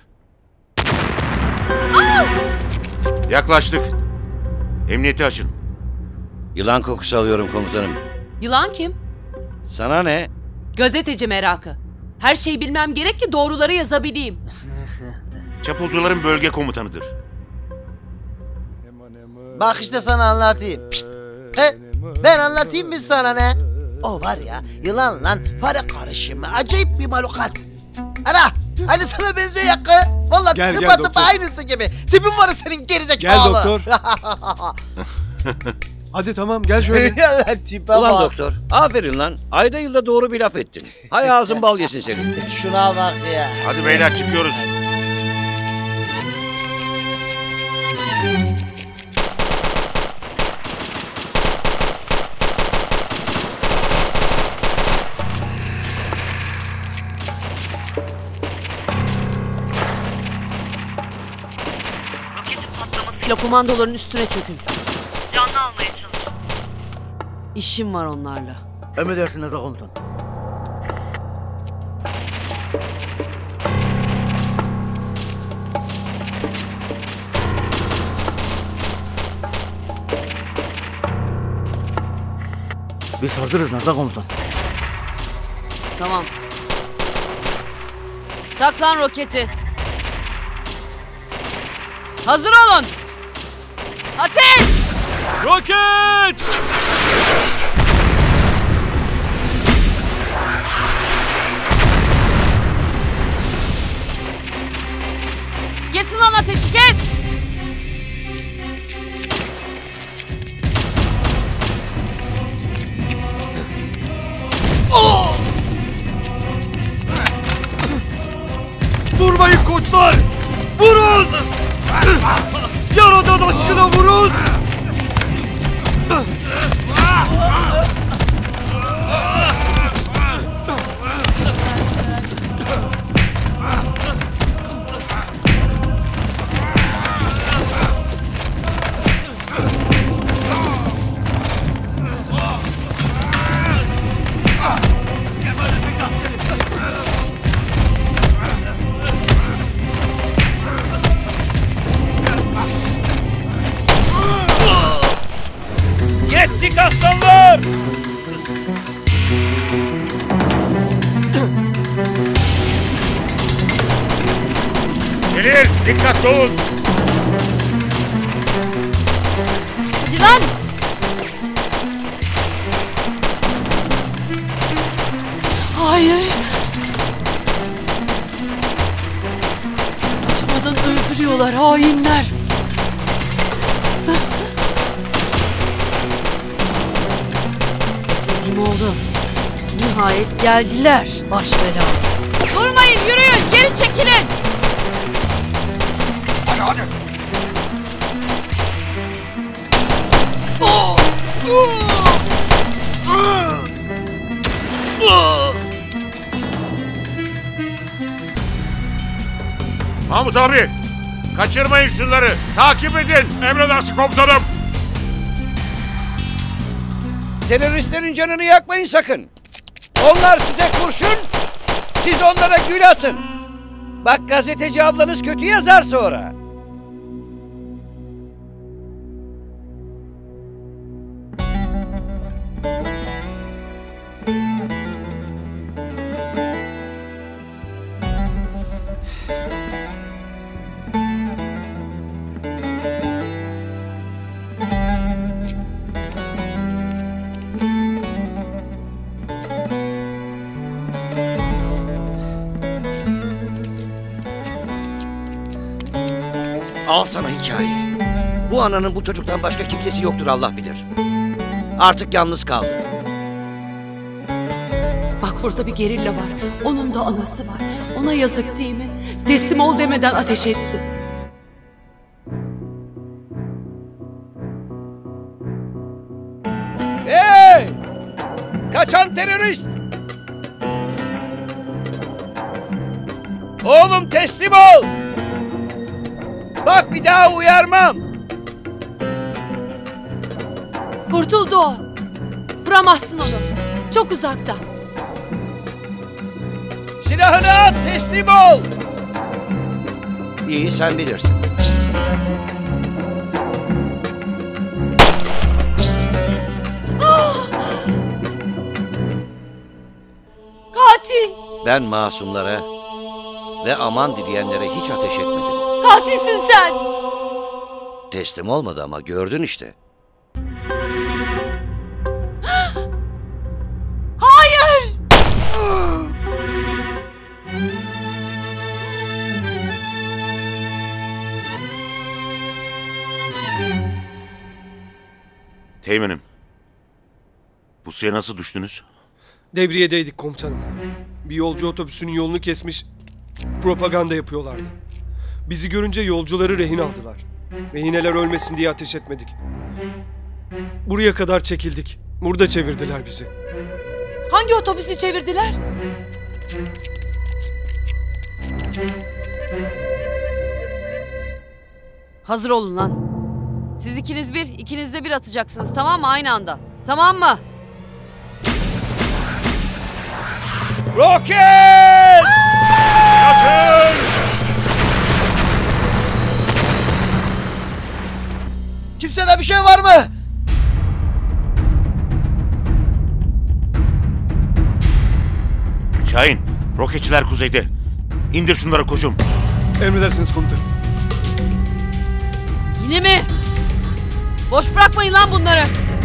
Yaklaştık. Emniyeti açın. Yılan kokusu alıyorum komutanım. Yılan kim? Sana ne? Gazeteci merakı. Her şeyi bilmem gerek ki doğruları yazabileyim. Çapulcuların bölge komutanıdır. Bak işte sana anlatayım. Pişt. He, ben anlatayım mı sana ne? O var ya yılanla fare karışımı acayip bir malukat. Ana hani sana benziyor yakı. Vallahi Gel, tipin gel tıpa doktor. aynısı gibi. Tipin var senin gerizekalı. Gel doktor. Hadi tamam gel şöyle. Tipe Ulan bak. doktor, aferin lan. Ayda yılda doğru bir laf ettin. Hay ağzın bal yesin senin. Şuna bak ya. Hadi beyler çıkıyoruz. Roketin patlamasıyla komandoların üstüne çökün. Canlı almaya çalışın. İşim var onlarla. Emredersin Nazar komutan. Biz hazırız Nazar komutan. Tamam. Tak lan roketi. Hazır olun. Ateş! Roket! Yaradan aşkına vurun! Yettik aslanlar! Celil, dikkatli olun. Hadi lan! Hayır. Acımadan öldürüyorlar hainler. Dediğim oldu. Nihayet geldiler baş bela. Durmayın, yürüyün, geri çekilin. Hadi hadi. Mahmut abi, kaçırmayın şunları. Takip edin. Emredersin komutanım. Teröristlerin canını yakmayın sakın. Onlar size kurşun, siz onlara gül atın. Bak gazeteci ablanız kötü yazar sonra. Al sana hikaye. Bu ananın bu çocuktan başka kimsesi yoktur Allah bilir. Artık yalnız kaldı. Bak burada bir gerilla var. Onun da anası var. Ona yazık değil mi? Teslim ol demeden ateş etti. Hey! Kaçan terörist! Oğlum teslim ol! Bak bir daha uyarmam. Kurtuldu o. Vuramazsın onu. Çok uzakta. Silahını at, teslim ol. İyi, sen bilirsin. Katil! Ben masumlara ve aman dileyenlere hiç ateş etmedim. Katilsin sen! Teslim olmadı ama gördün işte. Hayır! Teğmenim, bu suya nasıl düştünüz? Devriyedeydik komutanım. Bir yolcu otobüsünün yolunu kesmiş, propaganda yapıyorlardı. Bizi görünce yolcuları rehin aldılar. Rehineler ölmesin diye ateş etmedik. Buraya kadar çekildik. Burada çevirdiler bizi. Hangi otobüsü çevirdiler? Hazır olun lan. Siz ikiniz de bir atacaksınız, tamam mı? Aynı anda. Tamam mı? Roket! Kaçın! Kimsede bir şey var mı? Şahin, roketçiler kuzeyde. İndir şunları koçum. Emredersiniz komutanım. Yine mi? Boş bırakmayın lan bunları.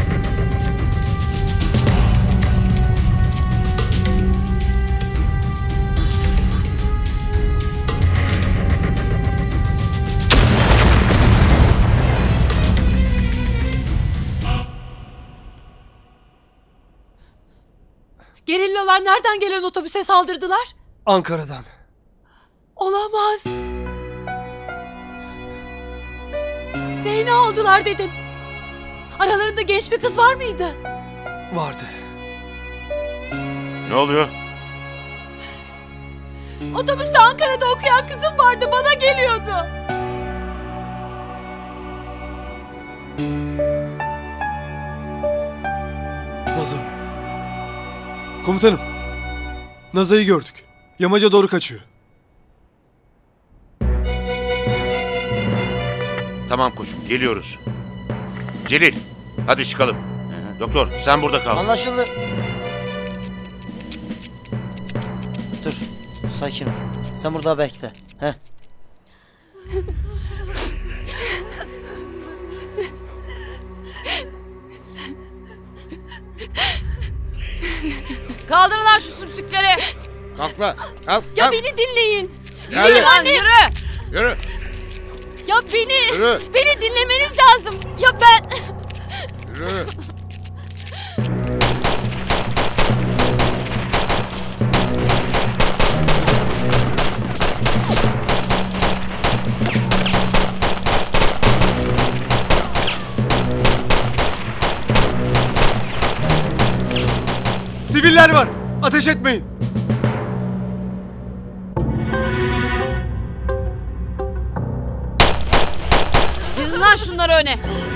Gerillalar nereden gelen otobüse saldırdılar? Ankara'dan. Olamaz. Rehine aldılar dedin. Aralarında genç bir kız var mıydı? Vardı. Ne oluyor? Otobüste Ankara'da okuyan kızım vardı, bana geliyordu. Nazan. Komutanım. Naza'yı gördük. Yamaca doğru kaçıyor. Tamam koçum, geliyoruz. Celil, hadi çıkalım. Doktor, sen burada kal. Anlaşıldı. Dur, sakin ol. Sen burada bekle. Heh. Kaldırın lan şu sümsükleri. Kalk lan. Kalk. Ya kalk. beni dinleyin. Hadi. Yürü lan yürü. Yürü. Ya beni. Yürü. Beni dinlemeniz lazım. Ya ben. Yürü. Siviller var. Ateş etmeyin. Dizin lan şunları öne.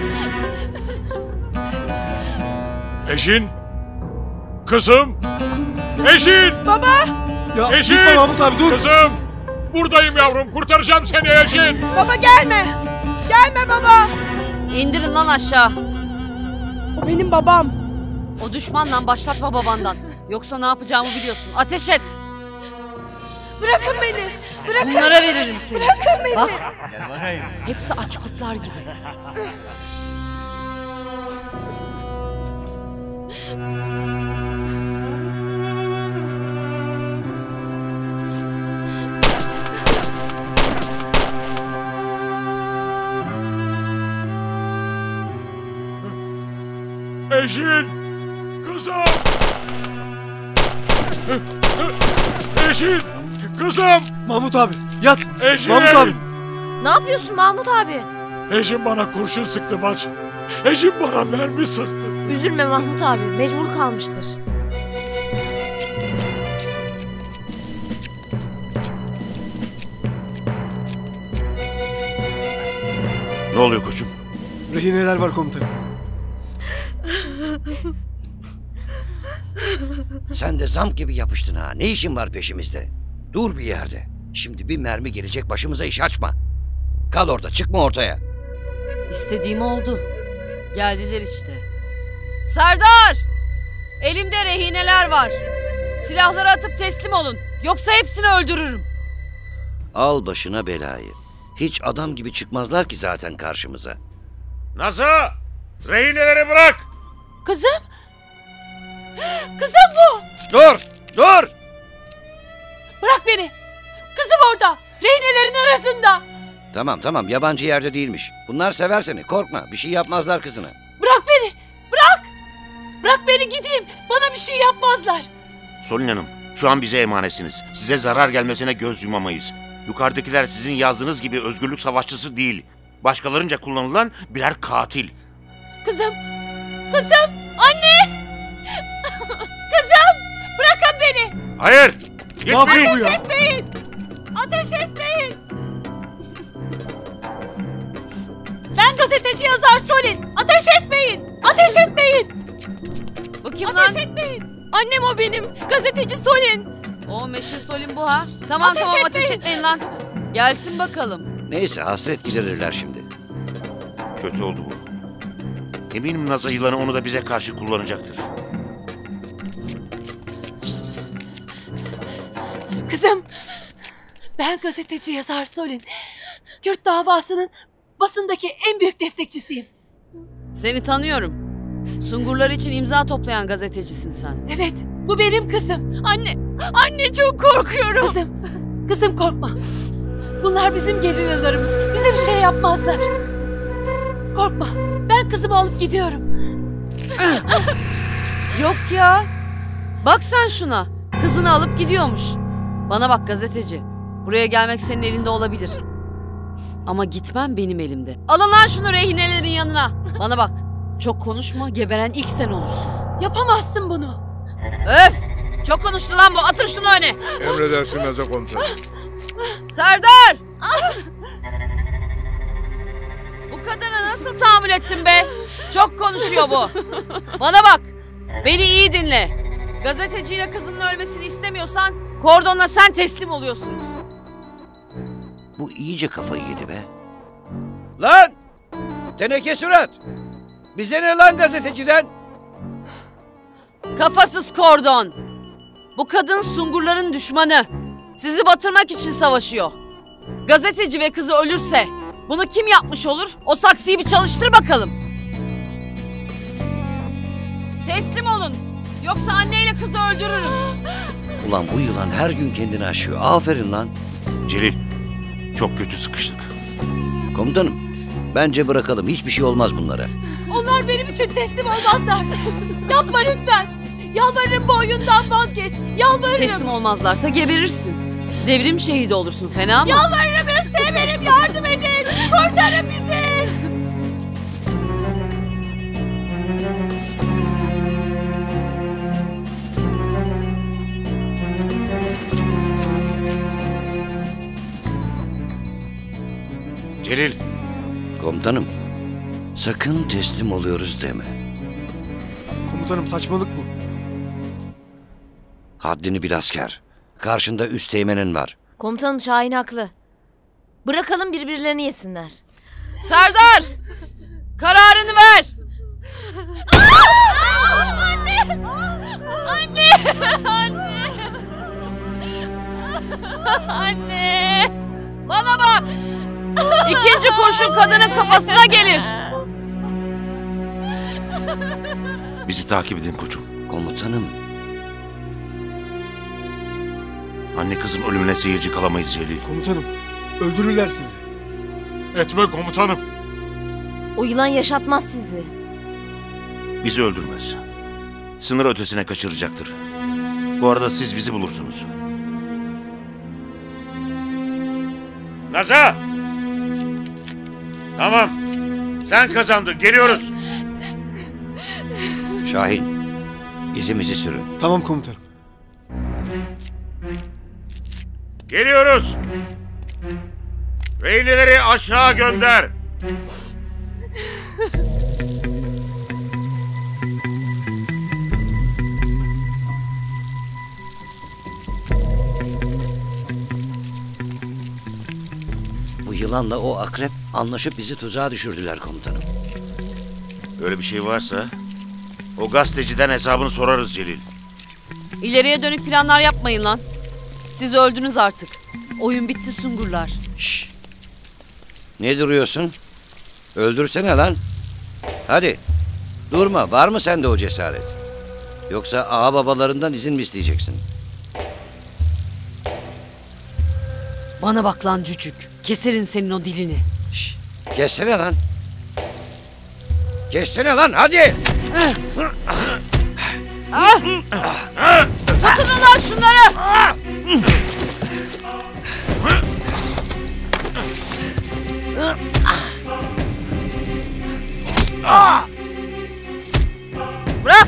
Eşin? Kızım? Eşin! Baba! Ya Eşin! gitme Mahmut abi, dur. Kızım! Buradayım yavrum, kurtaracağım seni Eşin! Baba gelme. Gelme baba. İndirin lan aşağı. O benim babam. O düşmanla başlatma babandan. Yoksa ne yapacağımı biliyorsun. Ateş et. Bırakın beni. Bırakın. Bunlara veririm seni. Bırakın beni. Bak. Hepsi aç kurtlar gibi. Eşin! Kızım! Eşin! Kızım! Mahmut abi yat. Eşin! Mahmut abi. Ne yapıyorsun Mahmut abi? Eşin bana kurşun sıktı bacı. Eşin bana mermi sıktı. Üzülme Mahmut abi, mecbur kalmıştır. Ne oluyor koçum? Rehineler var komutanım. Sen de zamp gibi yapıştın ha. Ne işin var peşimizde? Dur bir yerde. Şimdi bir mermi gelecek, başımıza iş açma. Kal orada, çıkma ortaya. İstediğim oldu. Geldiler işte. Serdar! Elimde rehineler var. Silahları atıp teslim olun. Yoksa hepsini öldürürüm. Al başına belayı. Hiç adam gibi çıkmazlar ki zaten karşımıza. Nazlı! Rehineleri bırak! Kızım! Kızım bu! Dur! Dur! Bırak beni! Kızım orada! Rehinelerin arasında! Tamam, yabancı yerde değilmiş. Bunlar sever seni, korkma. Bir şey yapmazlar kızına. Bırak beni! Bırak! Bırak beni gideyim! Bana bir şey yapmazlar! Solin Hanım, şu an bize emanetsiniz. Size zarar gelmesine göz yumamayız. Yukarıdakiler sizin yazdığınız gibi özgürlük savaşçısı değil. Başkalarınca kullanılan birer katil. Kızım! Kızım! Anne! Kızım! Bırakın beni! Hayır! Gitmeyin! Ateş etmeyin! Ateş etmeyin! Ben gazeteci yazar Solin! Ateş etmeyin! Ateş etmeyin! Bu kim Ateş lan? etmeyin! Annem o benim. Gazeteci Solin. O meşhur Solin bu ha. Tamam ateş etmeyin lan. Gelsin bakalım. Neyse, hasret giderirler şimdi. Kötü oldu bu. Eminim Naza yılanı onu da bize karşı kullanacaktır. Kızım! Ben gazeteci yazar Solin. Kürt davasının basındaki en büyük destekçisiyim. Seni tanıyorum. Sungurlar için imza toplayan gazetecisin sen. Evet, bu benim kızım. Anne çok korkuyorum. Kızım korkma. Bunlar bizim gelinalarımız. Bize bir şey yapmazlar. Korkma, ben kızımı alıp gidiyorum. Yok ya. Bak sen şuna. Kızını alıp gidiyormuş. Bana bak gazeteci. Buraya gelmek senin elinde olabilir. Ama gitmem benim elimde. Alın lan şunu rehinelerin yanına. Bana bak. Çok konuşma, geberen ilk sen olursun. Yapamazsın bunu. Öf! Çok konuştu lan bu. Atın şunu öne. Emredersin Naza komutanım. Serdar! Bu kadına nasıl tahammül ettin be? Çok konuşuyor bu. Bana bak. Beni iyi dinle. Gazeteciyle kızının ölmesini istemiyorsan kordonla sen teslim oluyorsunuz. Bu iyice kafayı yedi be. Lan! Teneke surat! Bize ne lan gazeteciden? Kafasız kordon. Bu kadın Sungurların düşmanı. Sizi batırmak için savaşıyor. Gazeteci ve kızı ölürse bunu kim yapmış olur? O saksıyı bir çalıştır bakalım. Teslim olun. Yoksa anneyle kızı öldürürüm. Ulan bu yılan her gün kendini aşıyor. Aferin lan. Celil, çok kötü sıkıştık. Komutanım, bence bırakalım. Hiçbir şey olmaz bunlara. Onlar benim için teslim olmazlar. Yapma lütfen. Yalvarırım bu oyundan vazgeç. Yalvarırım. Teslim olmazlarsa geberirsin. Devrim şehidi olursun, fena mı? Yalvarırım, Üsteğmen'im, yardım edin. Kurtarın bizi. Celil. Komutanım, sakın teslim oluyoruz deme. Komutanım saçmalık bu. Haddini bil asker. Karşında Üsteğmen'in var. Komutanım Şahin haklı. Bırakalım birbirlerini yesinler. Serdar! Kararını ver! Anne! Anne! Anne! Anne! Bana bak! İkinci kurşun kadının kafasına gelir. Bizi takip edin koçum. Komutanım. Anne kızın ölümüne seyirci kalamayız Celil. Komutanım, öldürürler sizi. Etme komutanım. O yılan yaşatmaz sizi. Bizi öldürmez. Sınır ötesine kaçıracaktır. Bu arada siz bizi bulursunuz. Naza! Tamam. Sen kazandın. Geliyoruz. Şahin, izimizi sürün. Tamam komutanım. Geliyoruz. Rehineleri aşağı gönder. Bu yılanla o akrep anlaşıp bizi tuzağa düşürdüler komutanım. Öyle bir şey varsa o gazeteciden hesabını sorarız Celil. İleriye dönük planlar yapmayın lan. Siz öldünüz artık. Oyun bitti Sungurlar. Şşş. Ne duruyorsun? Öldürsene lan. Hadi. Durma. Var mı sende o cesaret? Yoksa ağa babalarından izin mi isteyeceksin? Bana bak lan cücük. Keserim senin o dilini. Şşş. Geçsene lan. Geçsene lan hadi. Tutun ulan şunları. Bırak.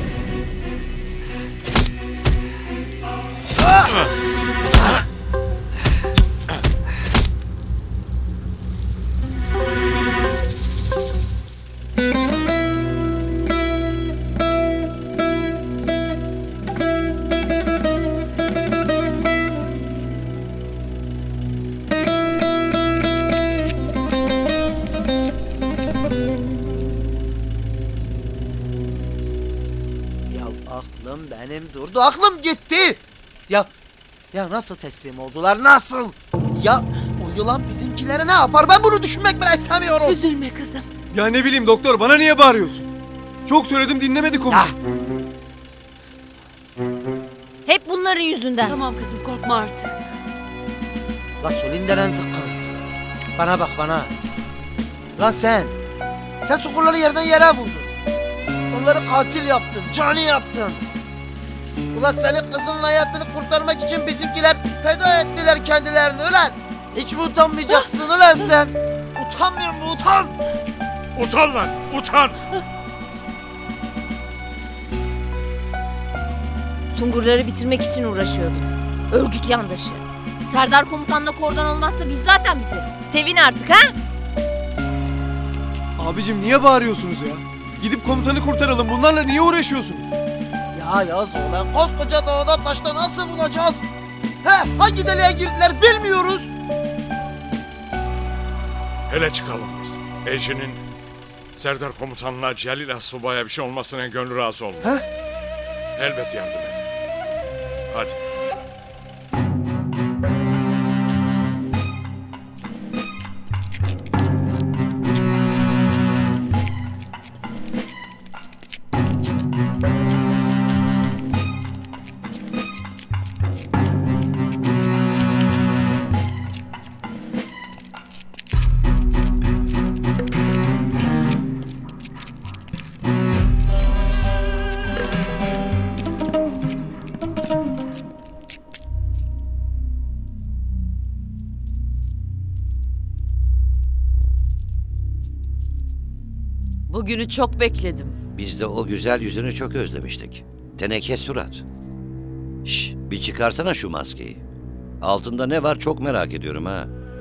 Aklım benim durdu. Aklım gitti. Ya nasıl teslim oldular? Nasıl? Ya o yılan bizimkilere ne yapar? Ben bunu düşünmek bile istemiyorum. Üzülme kızım. Ya ne bileyim doktor, bana niye bağırıyorsun? Çok söyledim, dinlemedi komutan. Hep bunların yüzünden. Tamam kızım, korkma artık. La Solin denen zıkkın. Bana bak bana. Lan sen Sungurları yerden yere vurdun. Onları katil yaptın, cani yaptın. Ulan senin kızının hayatını kurtarmak için bizimkiler feda ettiler kendilerini ulan. Hiç mi utanmayacaksın ulan sen? Utanmıyor mu? Utan! Utan lan! Utan! Sungurları bitirmek için uğraşıyordum. Örgüt yandaşı. Serdar komutanla kordon olmazsa biz zaten biteriz. Sevin artık ha? Abicim niye bağırıyorsunuz ya? Gidip komutanı kurtaralım. Bunlarla niye uğraşıyorsunuz? Ya yaz ulan koskoca dağda taşta nasıl bulacağız? He, hangi deliğe girdiler bilmiyoruz. Hele çıkalım biz. Ejin'in Serdar komutanla Celil Asuba'ya bir şey olmasına gönlü razı olmuyor. He? Elbet yardım et. Hadi. Bugünü çok bekledim. Biz de o güzel yüzünü çok özlemiştik. Teneke surat. Şş, bir çıkarsana şu maskeyi. Altında ne var çok merak ediyorum ha.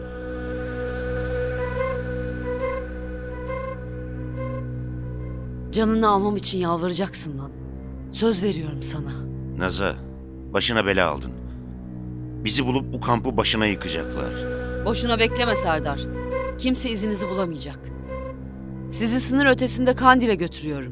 Canını almam için yalvaracaksın lan. Söz veriyorum sana. Naza, başına bela aldın. Bizi bulup bu kampı başına yıkacaklar. Boşuna bekleme Serdar. Kimse izinizi bulamayacak. Sizi sınır ötesinde Kandil'e götürüyorum.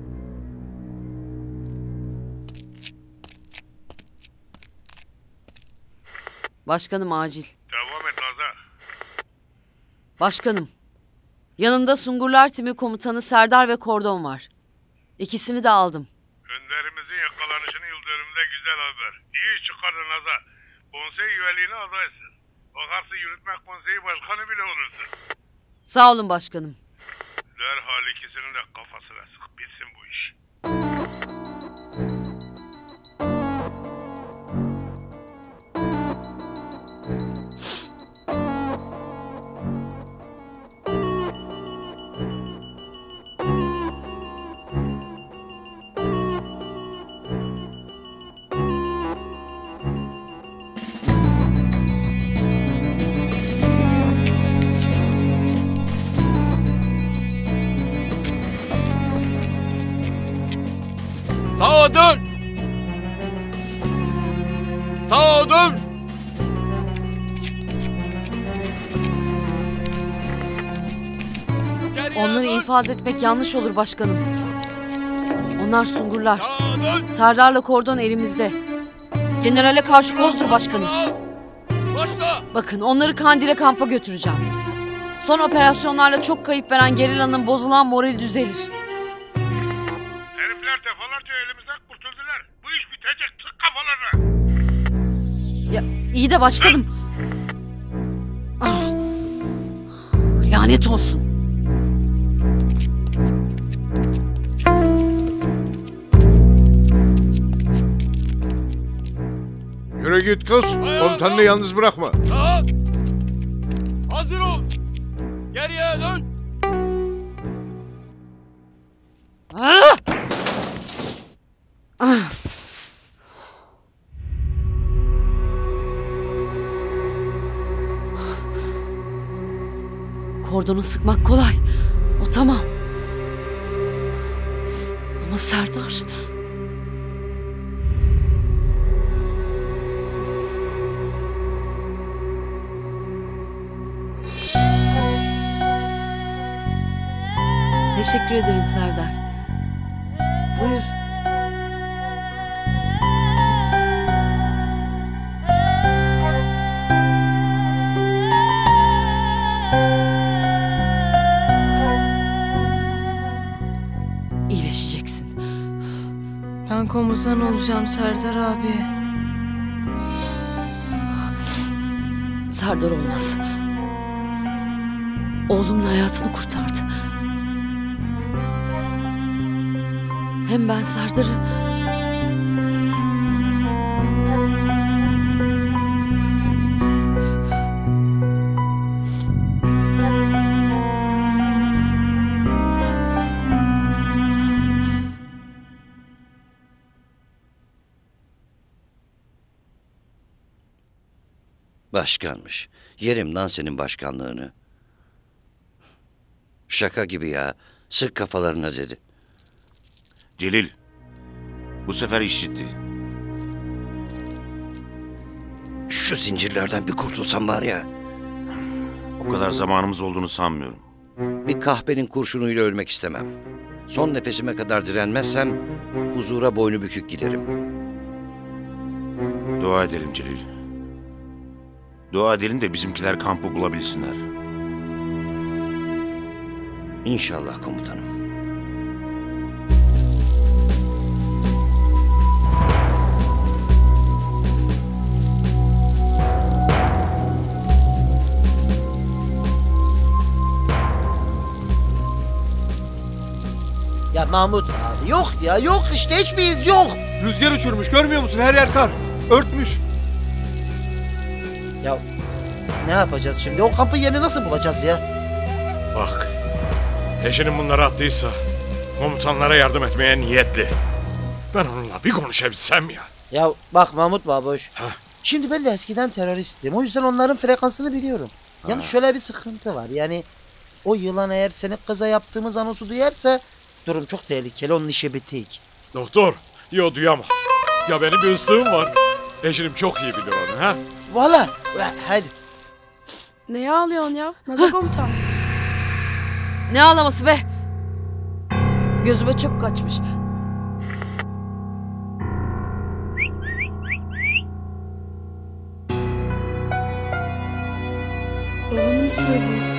Başkanım acil. Devam et Naza. Başkanım. Yanında Sungurlar Timi komutanı Serdar ve Kordon var. İkisini de aldım. Önderimizin yakalanışını Yıldırım'da güzel haber. İyi iş çıkardın Naza. Konsey üyeliğine adaysın. Bakarsın yürütmek konseyi başkanı bile olursun. Sağ olun başkanım. Derhal ikisinin de kafasına sık. Bitsin bu iş. Sağ ol dur! Sağ ol dur! Onları infaz etmek yanlış olur başkanım. Onlar Sungurlar. Serdar'la Kordon elimizde. Generale karşı kozdur başkanım. Bakın onları Kandil'e kampa götüreceğim. Son operasyonlarla çok kayıp veren gerillanın bozulan morali düzelir. Herifler defalarca elimizden kurtuldular. Bu iş bitecek. Tık kafalarına. Ya iyi de başkanım. Lanet olsun. Yürü git kız. Komutanını yalnız bırakma. Hazır ol! Geriye dön! Kordonu sıkmak kolay. O tamam. Ama Serdar... Teşekkür ederim Serdar. Buyur. İyileşeceksin. Ben komutan olacağım Serdar abi. Serdar olmaz. Oğlumun hayatını kurtardı. Hem ben Serdar'ı... Başkanmış. Yerim lan senin başkanlığını. Şaka gibi ya. Sık kafalarına dedi. Celil, bu sefer iş ciddi. Şu zincirlerden bir kurtulsam var ya. O kadar zamanımız olduğunu sanmıyorum. Bir kahpenin kurşunuyla ölmek istemem. Son nefesime kadar direnmezsem huzura boynu bükük giderim. Dua edelim Celil. Dua edelim de bizimkiler kampı bulabilsinler. İnşallah komutanım. Ya Mahmut abi yok ya yok işte hiçbir iz yok. Rüzgar uçurmuş görmüyor musun? Her yer kar. Örtmüş. Ya ne yapacağız şimdi? O kampın yerini nasıl bulacağız ya? Bak, eşinin bunları attıysa komutanlara yardım etmeye niyetli. Ben onunla bir konuşabilsem ya. Ya bak Mahmut baboş. Şimdi ben de eskiden teröristtim. O yüzden onların frekansını biliyorum. Yani şöyle bir sıkıntı var. Yani o yılan eğer senin kıza yaptığımız anonsu duyarsa durum çok tehlikeli. Onun işi bitik. Doktor, yo duyamaz. Ya benim bir ıslığım var. Eşinim çok iyi bilir onu ha. Valla hadi. Neye ağlıyorsun ya? Naza komutan. Ne ağlaması be? Gözüme çöp kaçmış. Babamın sınavı.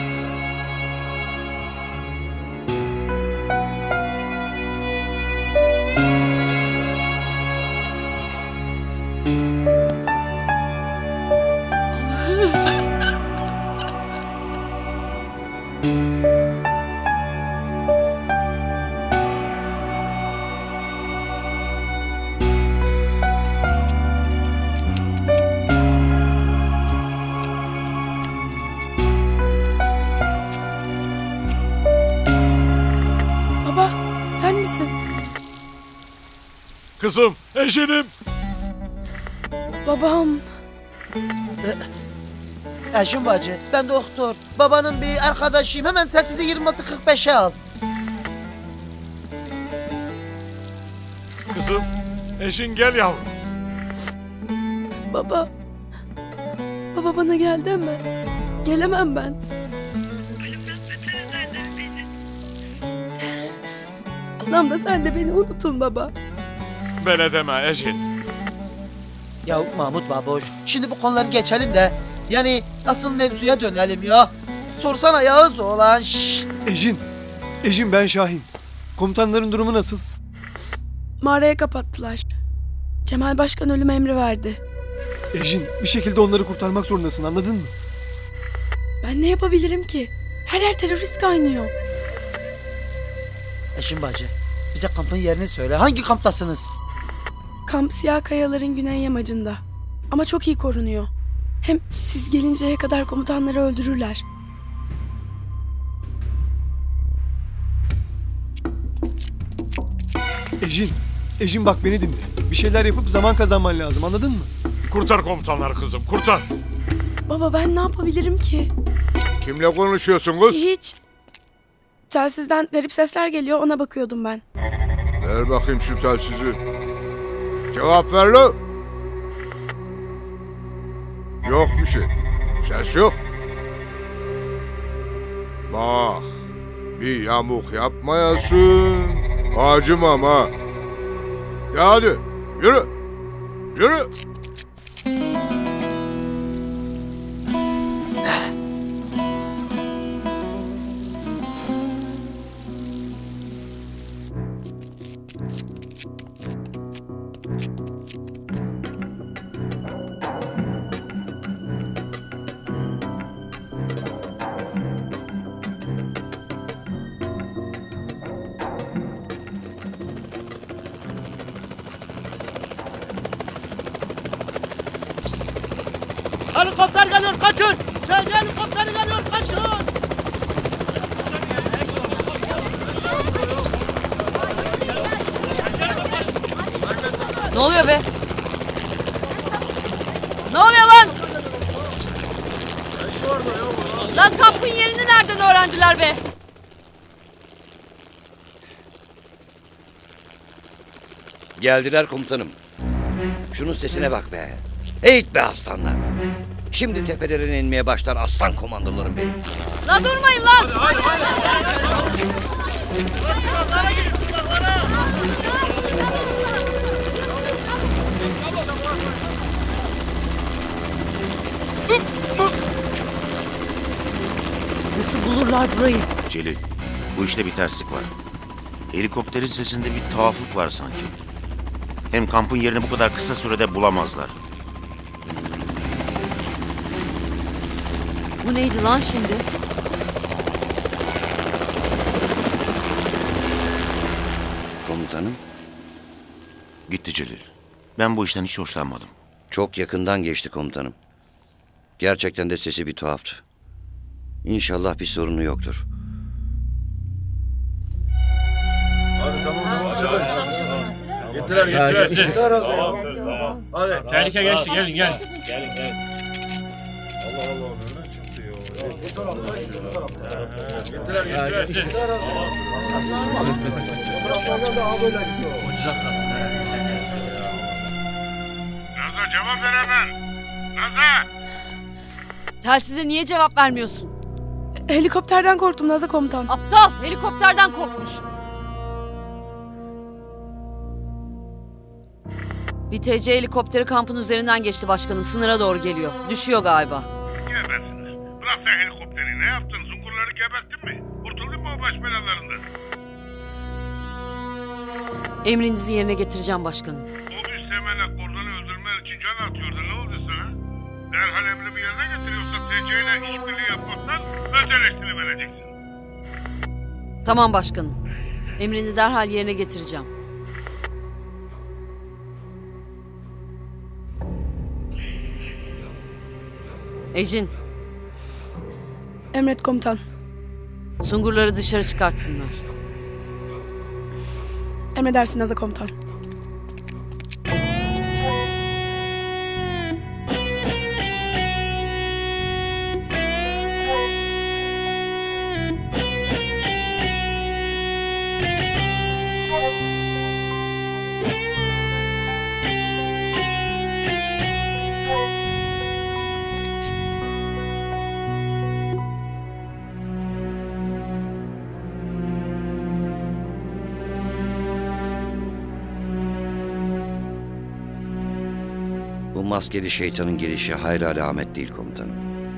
Baba, sen misin? Kızım, eşinim. Babam. Eşim bacı, ben doktor. Babanın bir arkadaşıyım. Hemen telsizi 2645'e al. Kızım, eşin gel yavrum. Baba. Baba bana gel deme. Gelemem ben. Anam da sen de beni unutun baba. Böyle deme eşin. Ya Mahmut baboş, şimdi bu konuları geçelim de yani asıl mevzuya dönelim ya. Sorsana Yağız oğlan. Şşt. Ejin ben Şahin. Komutanların durumu nasıl? Mağaraya kapattılar. Cemal Başkan ölüm emri verdi. Ejin bir şekilde onları kurtarmak zorundasın, anladın mı? Ben ne yapabilirim ki? Her yer terörist kaynıyor. Eşim bacı, bize kampın yerini söyle. Hangi kamptasınız? Kamp Siyah Kayaların güney yamacında. Ama çok iyi korunuyor. Hem siz gelinceye kadar komutanları öldürürler. Ejin bak beni dinle. Bir şeyler yapıp zaman kazanman lazım, anladın mı? Kurtar komutanları kızım, kurtar. Baba ben ne yapabilirim ki? Kimle konuşuyorsun kız? Hiç. Telsizden garip sesler geliyor, ona bakıyordum ben. Ver bakayım şu telsizi. Cevap ver lo. Yok bir şey. Ses yok. Bak. Bir yamuk yapmayasın. Acımam ha. Ya hadi. Yürü. Yürü. Helikopter geliyor, kaçın! Helikopter geliyor, kaçın! Ne oluyor be? Ne oluyor lan? Lan kampın yerini nereden öğrendiler be? Geldiler komutanım. Şunun sesine bak be. Eğit be aslanlar. Şimdi tepelerine inmeye başlar aslan komandolarım benim. Lan durmayın lan! Nasıl bulurlar burayı? Celil, bu işte bir terslik var. Helikopterin sesinde bir tuhaflık var sanki. Hem kampın yerini bu kadar kısa sürede bulamazlar. Bu neydi lan şimdi? Komutanım. Gitti Celil. Ben bu işten hiç hoşlanmadım. Çok yakından geçti komutanım. Gerçekten de sesi bir tuhaftı. İnşallah bir sorunu yoktur. Hadi tamam. Getirer. Tamam. Hadi. Tehlike geçti. Gelin. Gelin. Allah. Nereden çıktı ya? Getirer. Naza cevap ver hemen. Naza! Telsize niye cevap vermiyorsun? Helikopterden korktum Naza komutan. Aptal! Helikopterden korkmuş. Bir TC helikopteri kampın üzerinden geçti başkanım. Sınıra doğru geliyor. Düşüyor galiba. Gebersinler. Bırak sen helikopteri. Ne yaptın? Zungurları geberttin mi? Kurtuldun mu o baş belalarından? Emrinizi yerine getireceğim başkanım. O üsteğmenle kordonu öldürmen için can atıyordu. Ne oldu sana? Derhal emrimi yerine getir, yoksa TC ile işbirliği yapmaktan öz eleştiri vereceksin. Tamam başkanım. Emrini derhal yerine getireceğim. Ecin. Emret komutan. Sungurları dışarı çıkartsınlar. Emredersin Naza komutan. Bu maskeli şeytanın gelişi hayra alamet değil komutanım.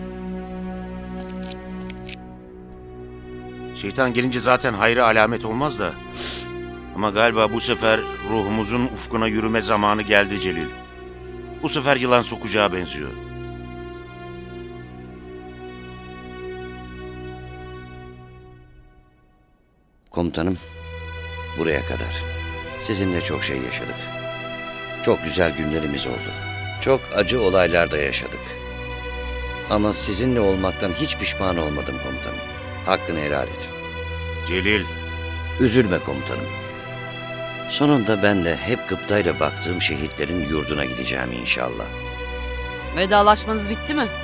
Şeytan gelince zaten hayra alamet olmaz da. Ama galiba bu sefer ruhumuzun ufkuna yürüme zamanı geldi Celil. Bu sefer yılan sokacağı benziyor. Komutanım, buraya kadar. Sizinle çok şey yaşadık. Çok güzel günlerimiz oldu. Çok acı olaylar da yaşadık. Ama sizinle olmaktan hiç pişman olmadım komutanım. Hakkını helal et. Celil. Üzülme komutanım. Sonunda ben de hep gıptayla baktığım şehitlerin yurduna gideceğim inşallah. Vedalaşmanız bitti mi?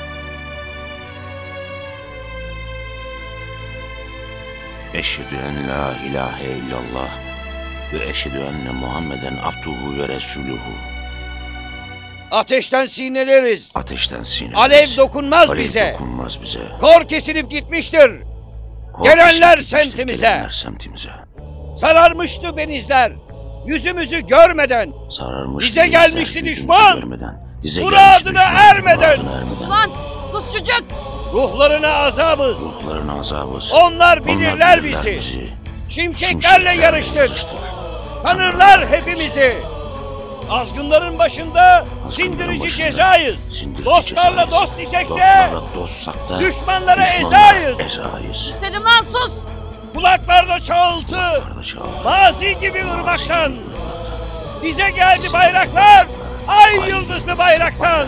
Eşhedü en la ilahe illallah ve eşhedü enne Muhammeden abduhu ve resuluhu. Ateşten sineleriz. Ateşten sineleriz. Alev dokunmaz Alev bize. dokunmaz bize. Kor kesilip gitmiştir. Kor Gelenler kesilip semtimize. Gelenler semtimize. Sararmıştı benizler. Yüzümüzü görmeden. Sararmıştı bize benizler, gelmişti yüzümüzü düşman. Görmeden, bize Muradına ermeden. Ulan sus çocuk. Ruhlarına azabız. Ruhlarına azabız. Onlar bilirler bizi. Şimşeklerle yarıştık. Tanırlar hepimizi. Azgınların başında sindirici cezayız. Dostlarla dost isek de düşmanlara ezayız. İstedim lan sus. Kulaklarda çağıltı. Mazi gibi ırmaktan. Bize geldi bayraklar. Ay yıldızlı bayraktan.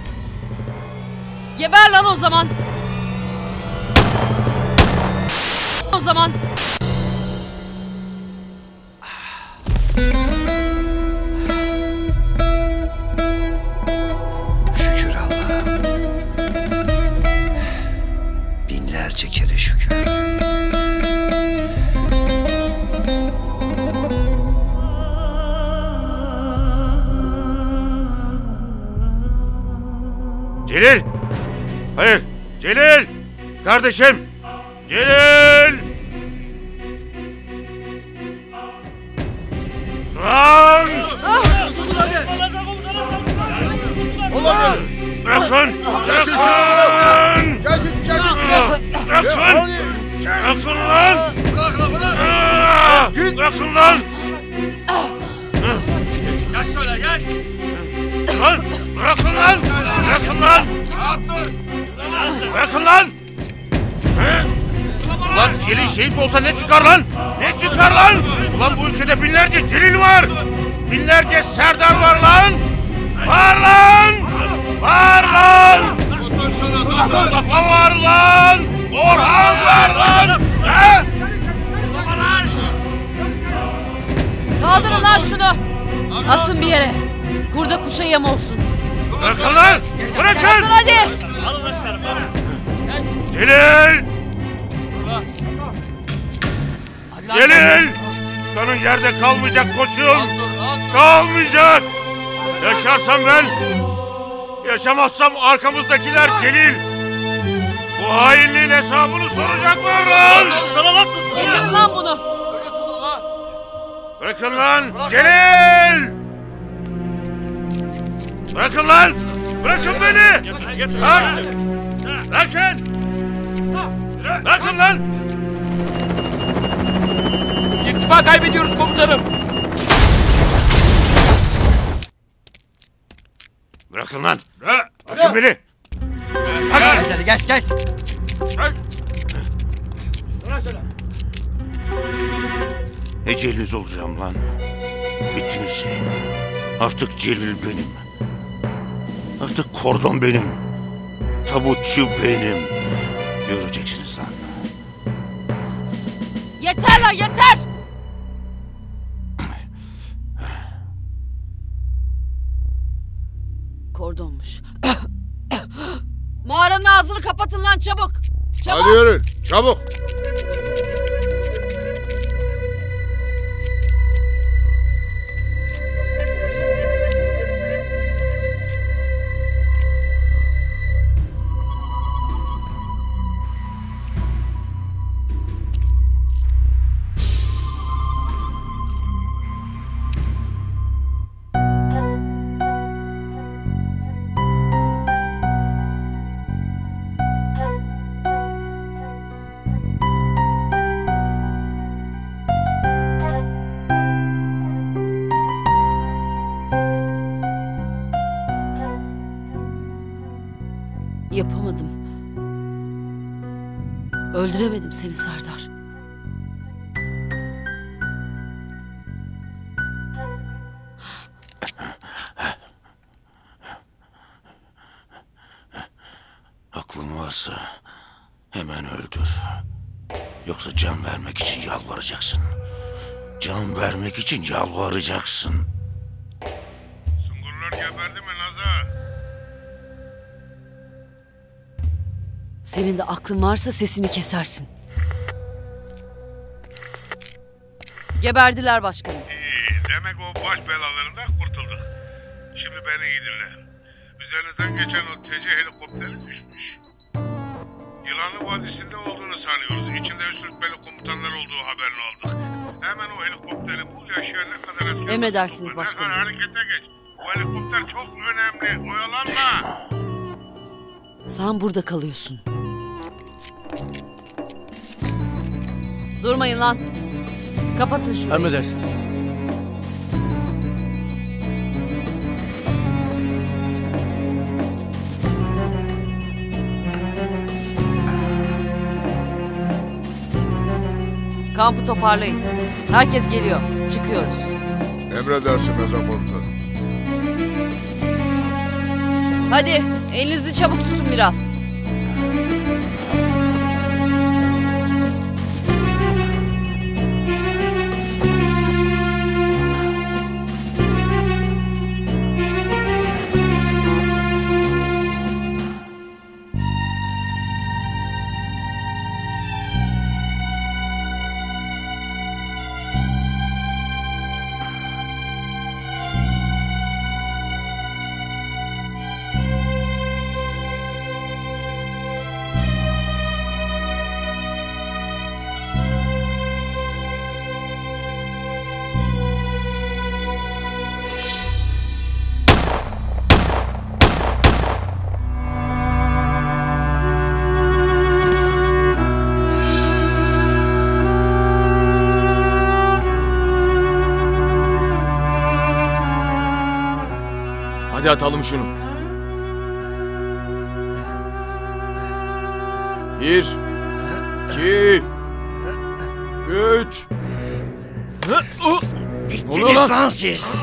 Geber lan o zaman. O zaman. Şükür Allah'a. Celil! Hayır! Celil! Kardeşim! Celil! Lan! Ulan! Bırakın! Bırakın! Bırakın! Bırakın lan! Bırakın lan! Geç şöyle geç! Lan! Bırakın lan! Bırakın lan! Bırakın lan! Ulan Celil şehit olsa ne çıkar lan? Ne çıkar lan? Ulan bu ülkede binlerce Celil var! Binlerce Serdar var lan! Var lan! Var lan! Mustafa var lan! Orhan var lan! He? Kaldırın lan şunu. Atın bir yere. Kurda kuşa yem olsun. Bırakın lan! Bırakın! Kaldır hadi. Celil! Celil! Kanın yerde kalmayacak koçum! Kalmayacak! Yaşarsam ben, yaşamazsam arkamızdakiler Celil! Bu hainliğin hesabını soracaklar lan! Getirin lan bunu. Bırakın lan! Celil! Bırakın lan! Bırakın beni! Lan! Bırakın! Bırakın lan! İrtifa kaybediyoruz komutanım. Bırakın lan! Bırakın beni! Geç hadi geç. Eceliniz olacağım lan. Bittiniz. Artık Celil benim. Artık kordon benim. Tabutçu benim. Göreceksiniz lan. Yeter lan yeter. Kordonmuş. Mağaranın ağzını kapatın lan çabuk. Çabuk. Hadi yürü çabuk. Yapamadım. Öldüremedim seni Serdar. Aklın varsa hemen öldür. Yoksa can vermek için yalvaracaksın. Can vermek için yalvaracaksın. Sungurlar geberdi mi Naza? Senin de aklın varsa sesini kesersin. Geberdiler başkanım. İyi, demek o baş belalarından kurtulduk. Şimdi beni iyi dinle. Üzerinizden geçen o TC helikopteri düşmüş. Yılanlı Vadisi'nde olduğunu sanıyoruz. İçinde üst rütbeli komutanlar olduğu haberini aldık. Hemen o helikopteri bul, yaşayan ne kadar asker... Emredersiniz başkanım. Harekete geç. O helikopter çok önemli. Oyalanma. Sen burada kalıyorsun. Durmayın lan. Kapatın şurayı. Emredersin. Kampı toparlayın. Herkes geliyor. Çıkıyoruz. Emredersin Mezar Komutanım. Hadi elinizi çabuk tutun biraz. Hadi atalım şunu. 1, 2, 3. Bittiniz lan siz.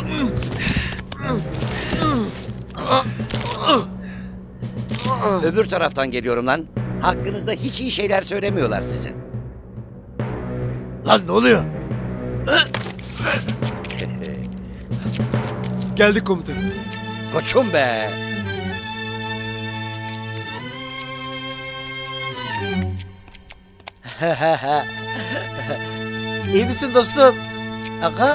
Öbür taraftan geliyorum lan. Hakkınızda hiç iyi şeyler söylemiyorlar sizin. Lan ne oluyor? Geldik komutanım. Koçum be. İyi misin dostum? Aga?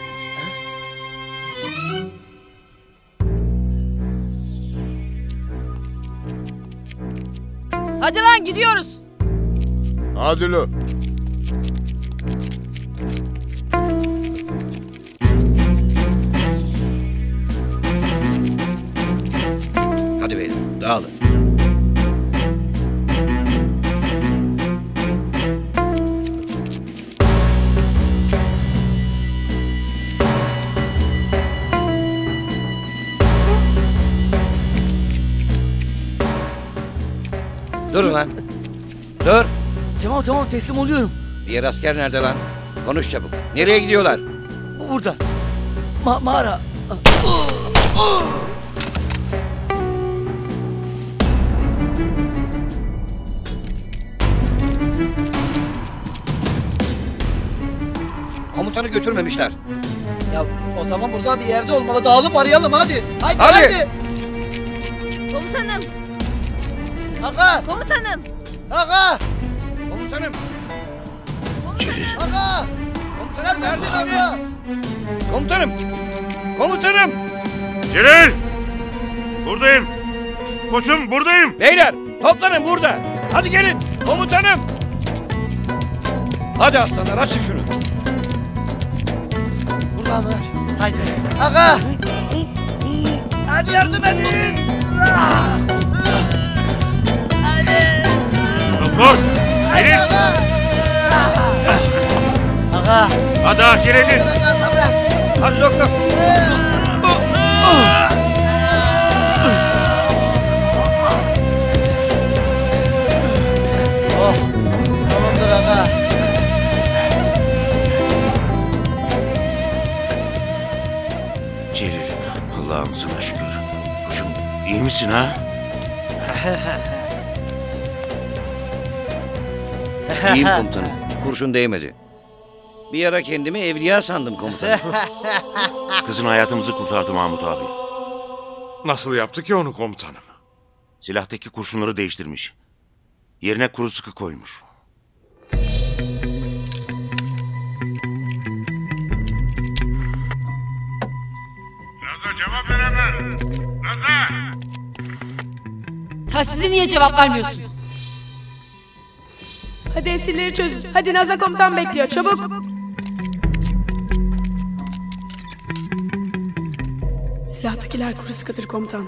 Hadi lan gidiyoruz. Hadi lo. Hadi beyler dağılın. Durun lan. Dur. Tamam teslim oluyorum. Diğer asker nerede lan? Konuş çabuk. Nereye gidiyorlar? Burada. Mağara. Komutanı götürmemişler. Ya o zaman burada bir yerde olmalı. Dağılıp arayalım hadi. Haydi Hadi. haydi. Komutanım. Aga. Komutanım. Aga. Komutanım. Celil. Aga. Neredesin aga? Komutanım. Komutanım. Celil! Buradayım. Koçum buradayım. Beyler toplanın burada. Hadi gelin. Komutanım. Hadi aslanlar açın şunu. Burada mı? Haydi. Aga. Hadi yardım edin. Hadi. Doktor! Haydi Celil! aga. Aga. Hadi acele edin. Aga sabret. Hadi doktor. Oh. Tamamdır aga. Celil, Allah'ım sana şükür. Koçum iyi misin ha? İyiyim komutanım. Kurşun değmedi. Bir ara kendimi evliya sandım komutanım. Kızın hayatımızı kurtardı Mahmut abi. Nasıl yaptı ki onu komutanım? Silahtaki kurşunları değiştirmiş. Yerine kuru sıkı koymuş. Naza cevap ver hemen. Naza! Telsize niye cevap vermiyorsun? Hadi esirleri çözün. Hadi Naza komutan bekliyor. Çabuk. Silahtakiler kuru sıkıdır komutan.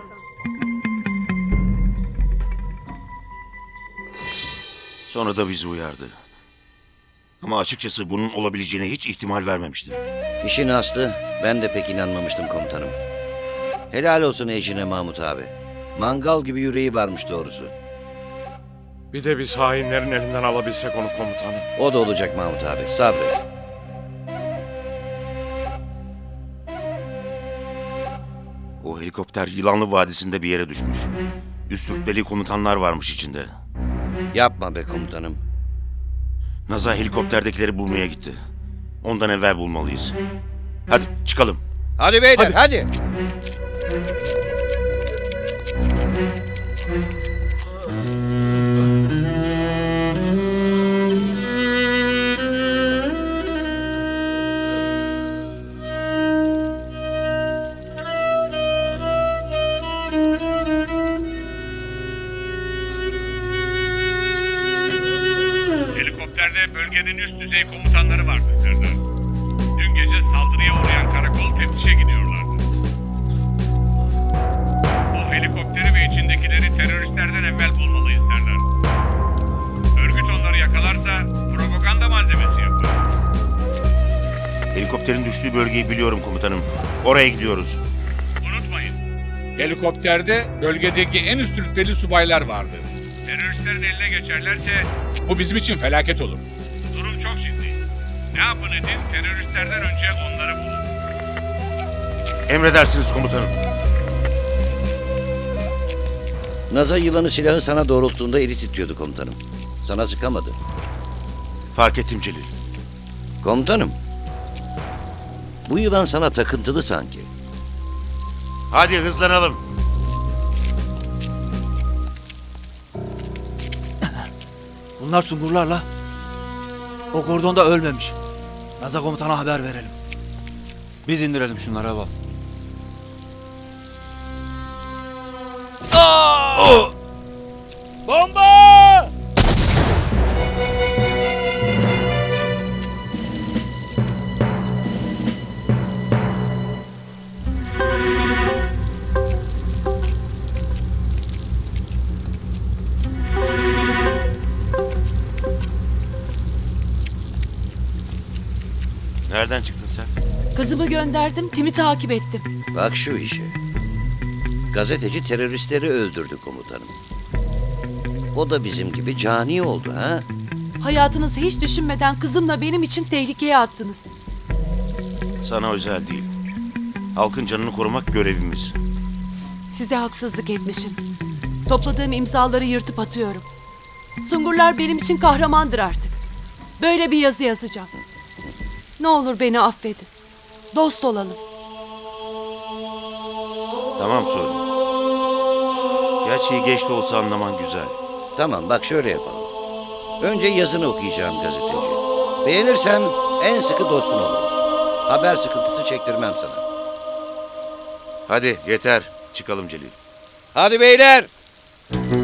Sonra da bizi uyardı. Ama açıkçası bunun olabileceğine hiç ihtimal vermemiştim. İşin aslı ben de pek inanmamıştım komutanım. Helal olsun eşine Mahmut abi. Mangal gibi yüreği varmış doğrusu. Bir de biz hainlerin elinden alabilsek onu komutanım. O da olacak Mahmut abi. Sabret. O helikopter Yılanlı Vadisi'nde bir yere düşmüş. Üst rütbeli komutanlar varmış içinde. Yapma be komutanım. Naza helikopterdekileri bulmaya gitti. Ondan evvel bulmalıyız. Hadi çıkalım. Hadi beyler hadi. Helikopterde bölgenin üst düzey komutanları vardı Serdar. Dün gece saldırıya uğrayan karakol teftişe gidiyorlardı. O helikopteri ve içindekileri teröristlerden evvel bulmalıyız Serdar. Örgüt onları yakalarsa propaganda malzemesi yapar. Helikopterin düştüğü bölgeyi biliyorum komutanım. Oraya gidiyoruz. Unutmayın, Helikopterde bölgedeki en üst rütbeli subaylar vardı. Teröristlerin eline geçerlerse bu bizim için felaket olur. Durum çok ciddi. Ne yapın edin, teröristlerden önce onları bulun. Emredersiniz komutanım. Naza yılanı silahı sana doğrulttuğunda eli titriyordu komutanım. Sana sıkamadı. Fark ettim Celil. Komutanım. Bu yılan sana takıntılı sanki. Hadi hızlanalım. Bunlar Sungurlarla. O kordonda ölmemiş. Naza komutana haber verelim. Biz indirelim şunları bak. Bomba! Nereden çıktın sen? Kızımı gönderdim, Tim'i takip ettim. Bak şu işe. Gazeteci teröristleri öldürdü komutanım. O da bizim gibi cani oldu ha? Hayatınızı hiç düşünmeden kızımla benim için tehlikeye attınız. Sana özel değil. Halkın canını korumak görevimiz. Size haksızlık etmişim. Topladığım imzaları yırtıp atıyorum. Sungurlar benim için kahramandır artık. Böyle bir yazı yazacağım. Ne olur beni affedin. Dost olalım. Tamam söyle. Gerçeği geç de olsa anlaman güzel. Tamam bak şöyle yapalım. Önce yazını okuyacağım gazeteci. Beğenirsem en sıkı dostun olurum. Haber sıkıntısı çektirmem sana. Hadi yeter. Çıkalım Celil. Hadi beyler.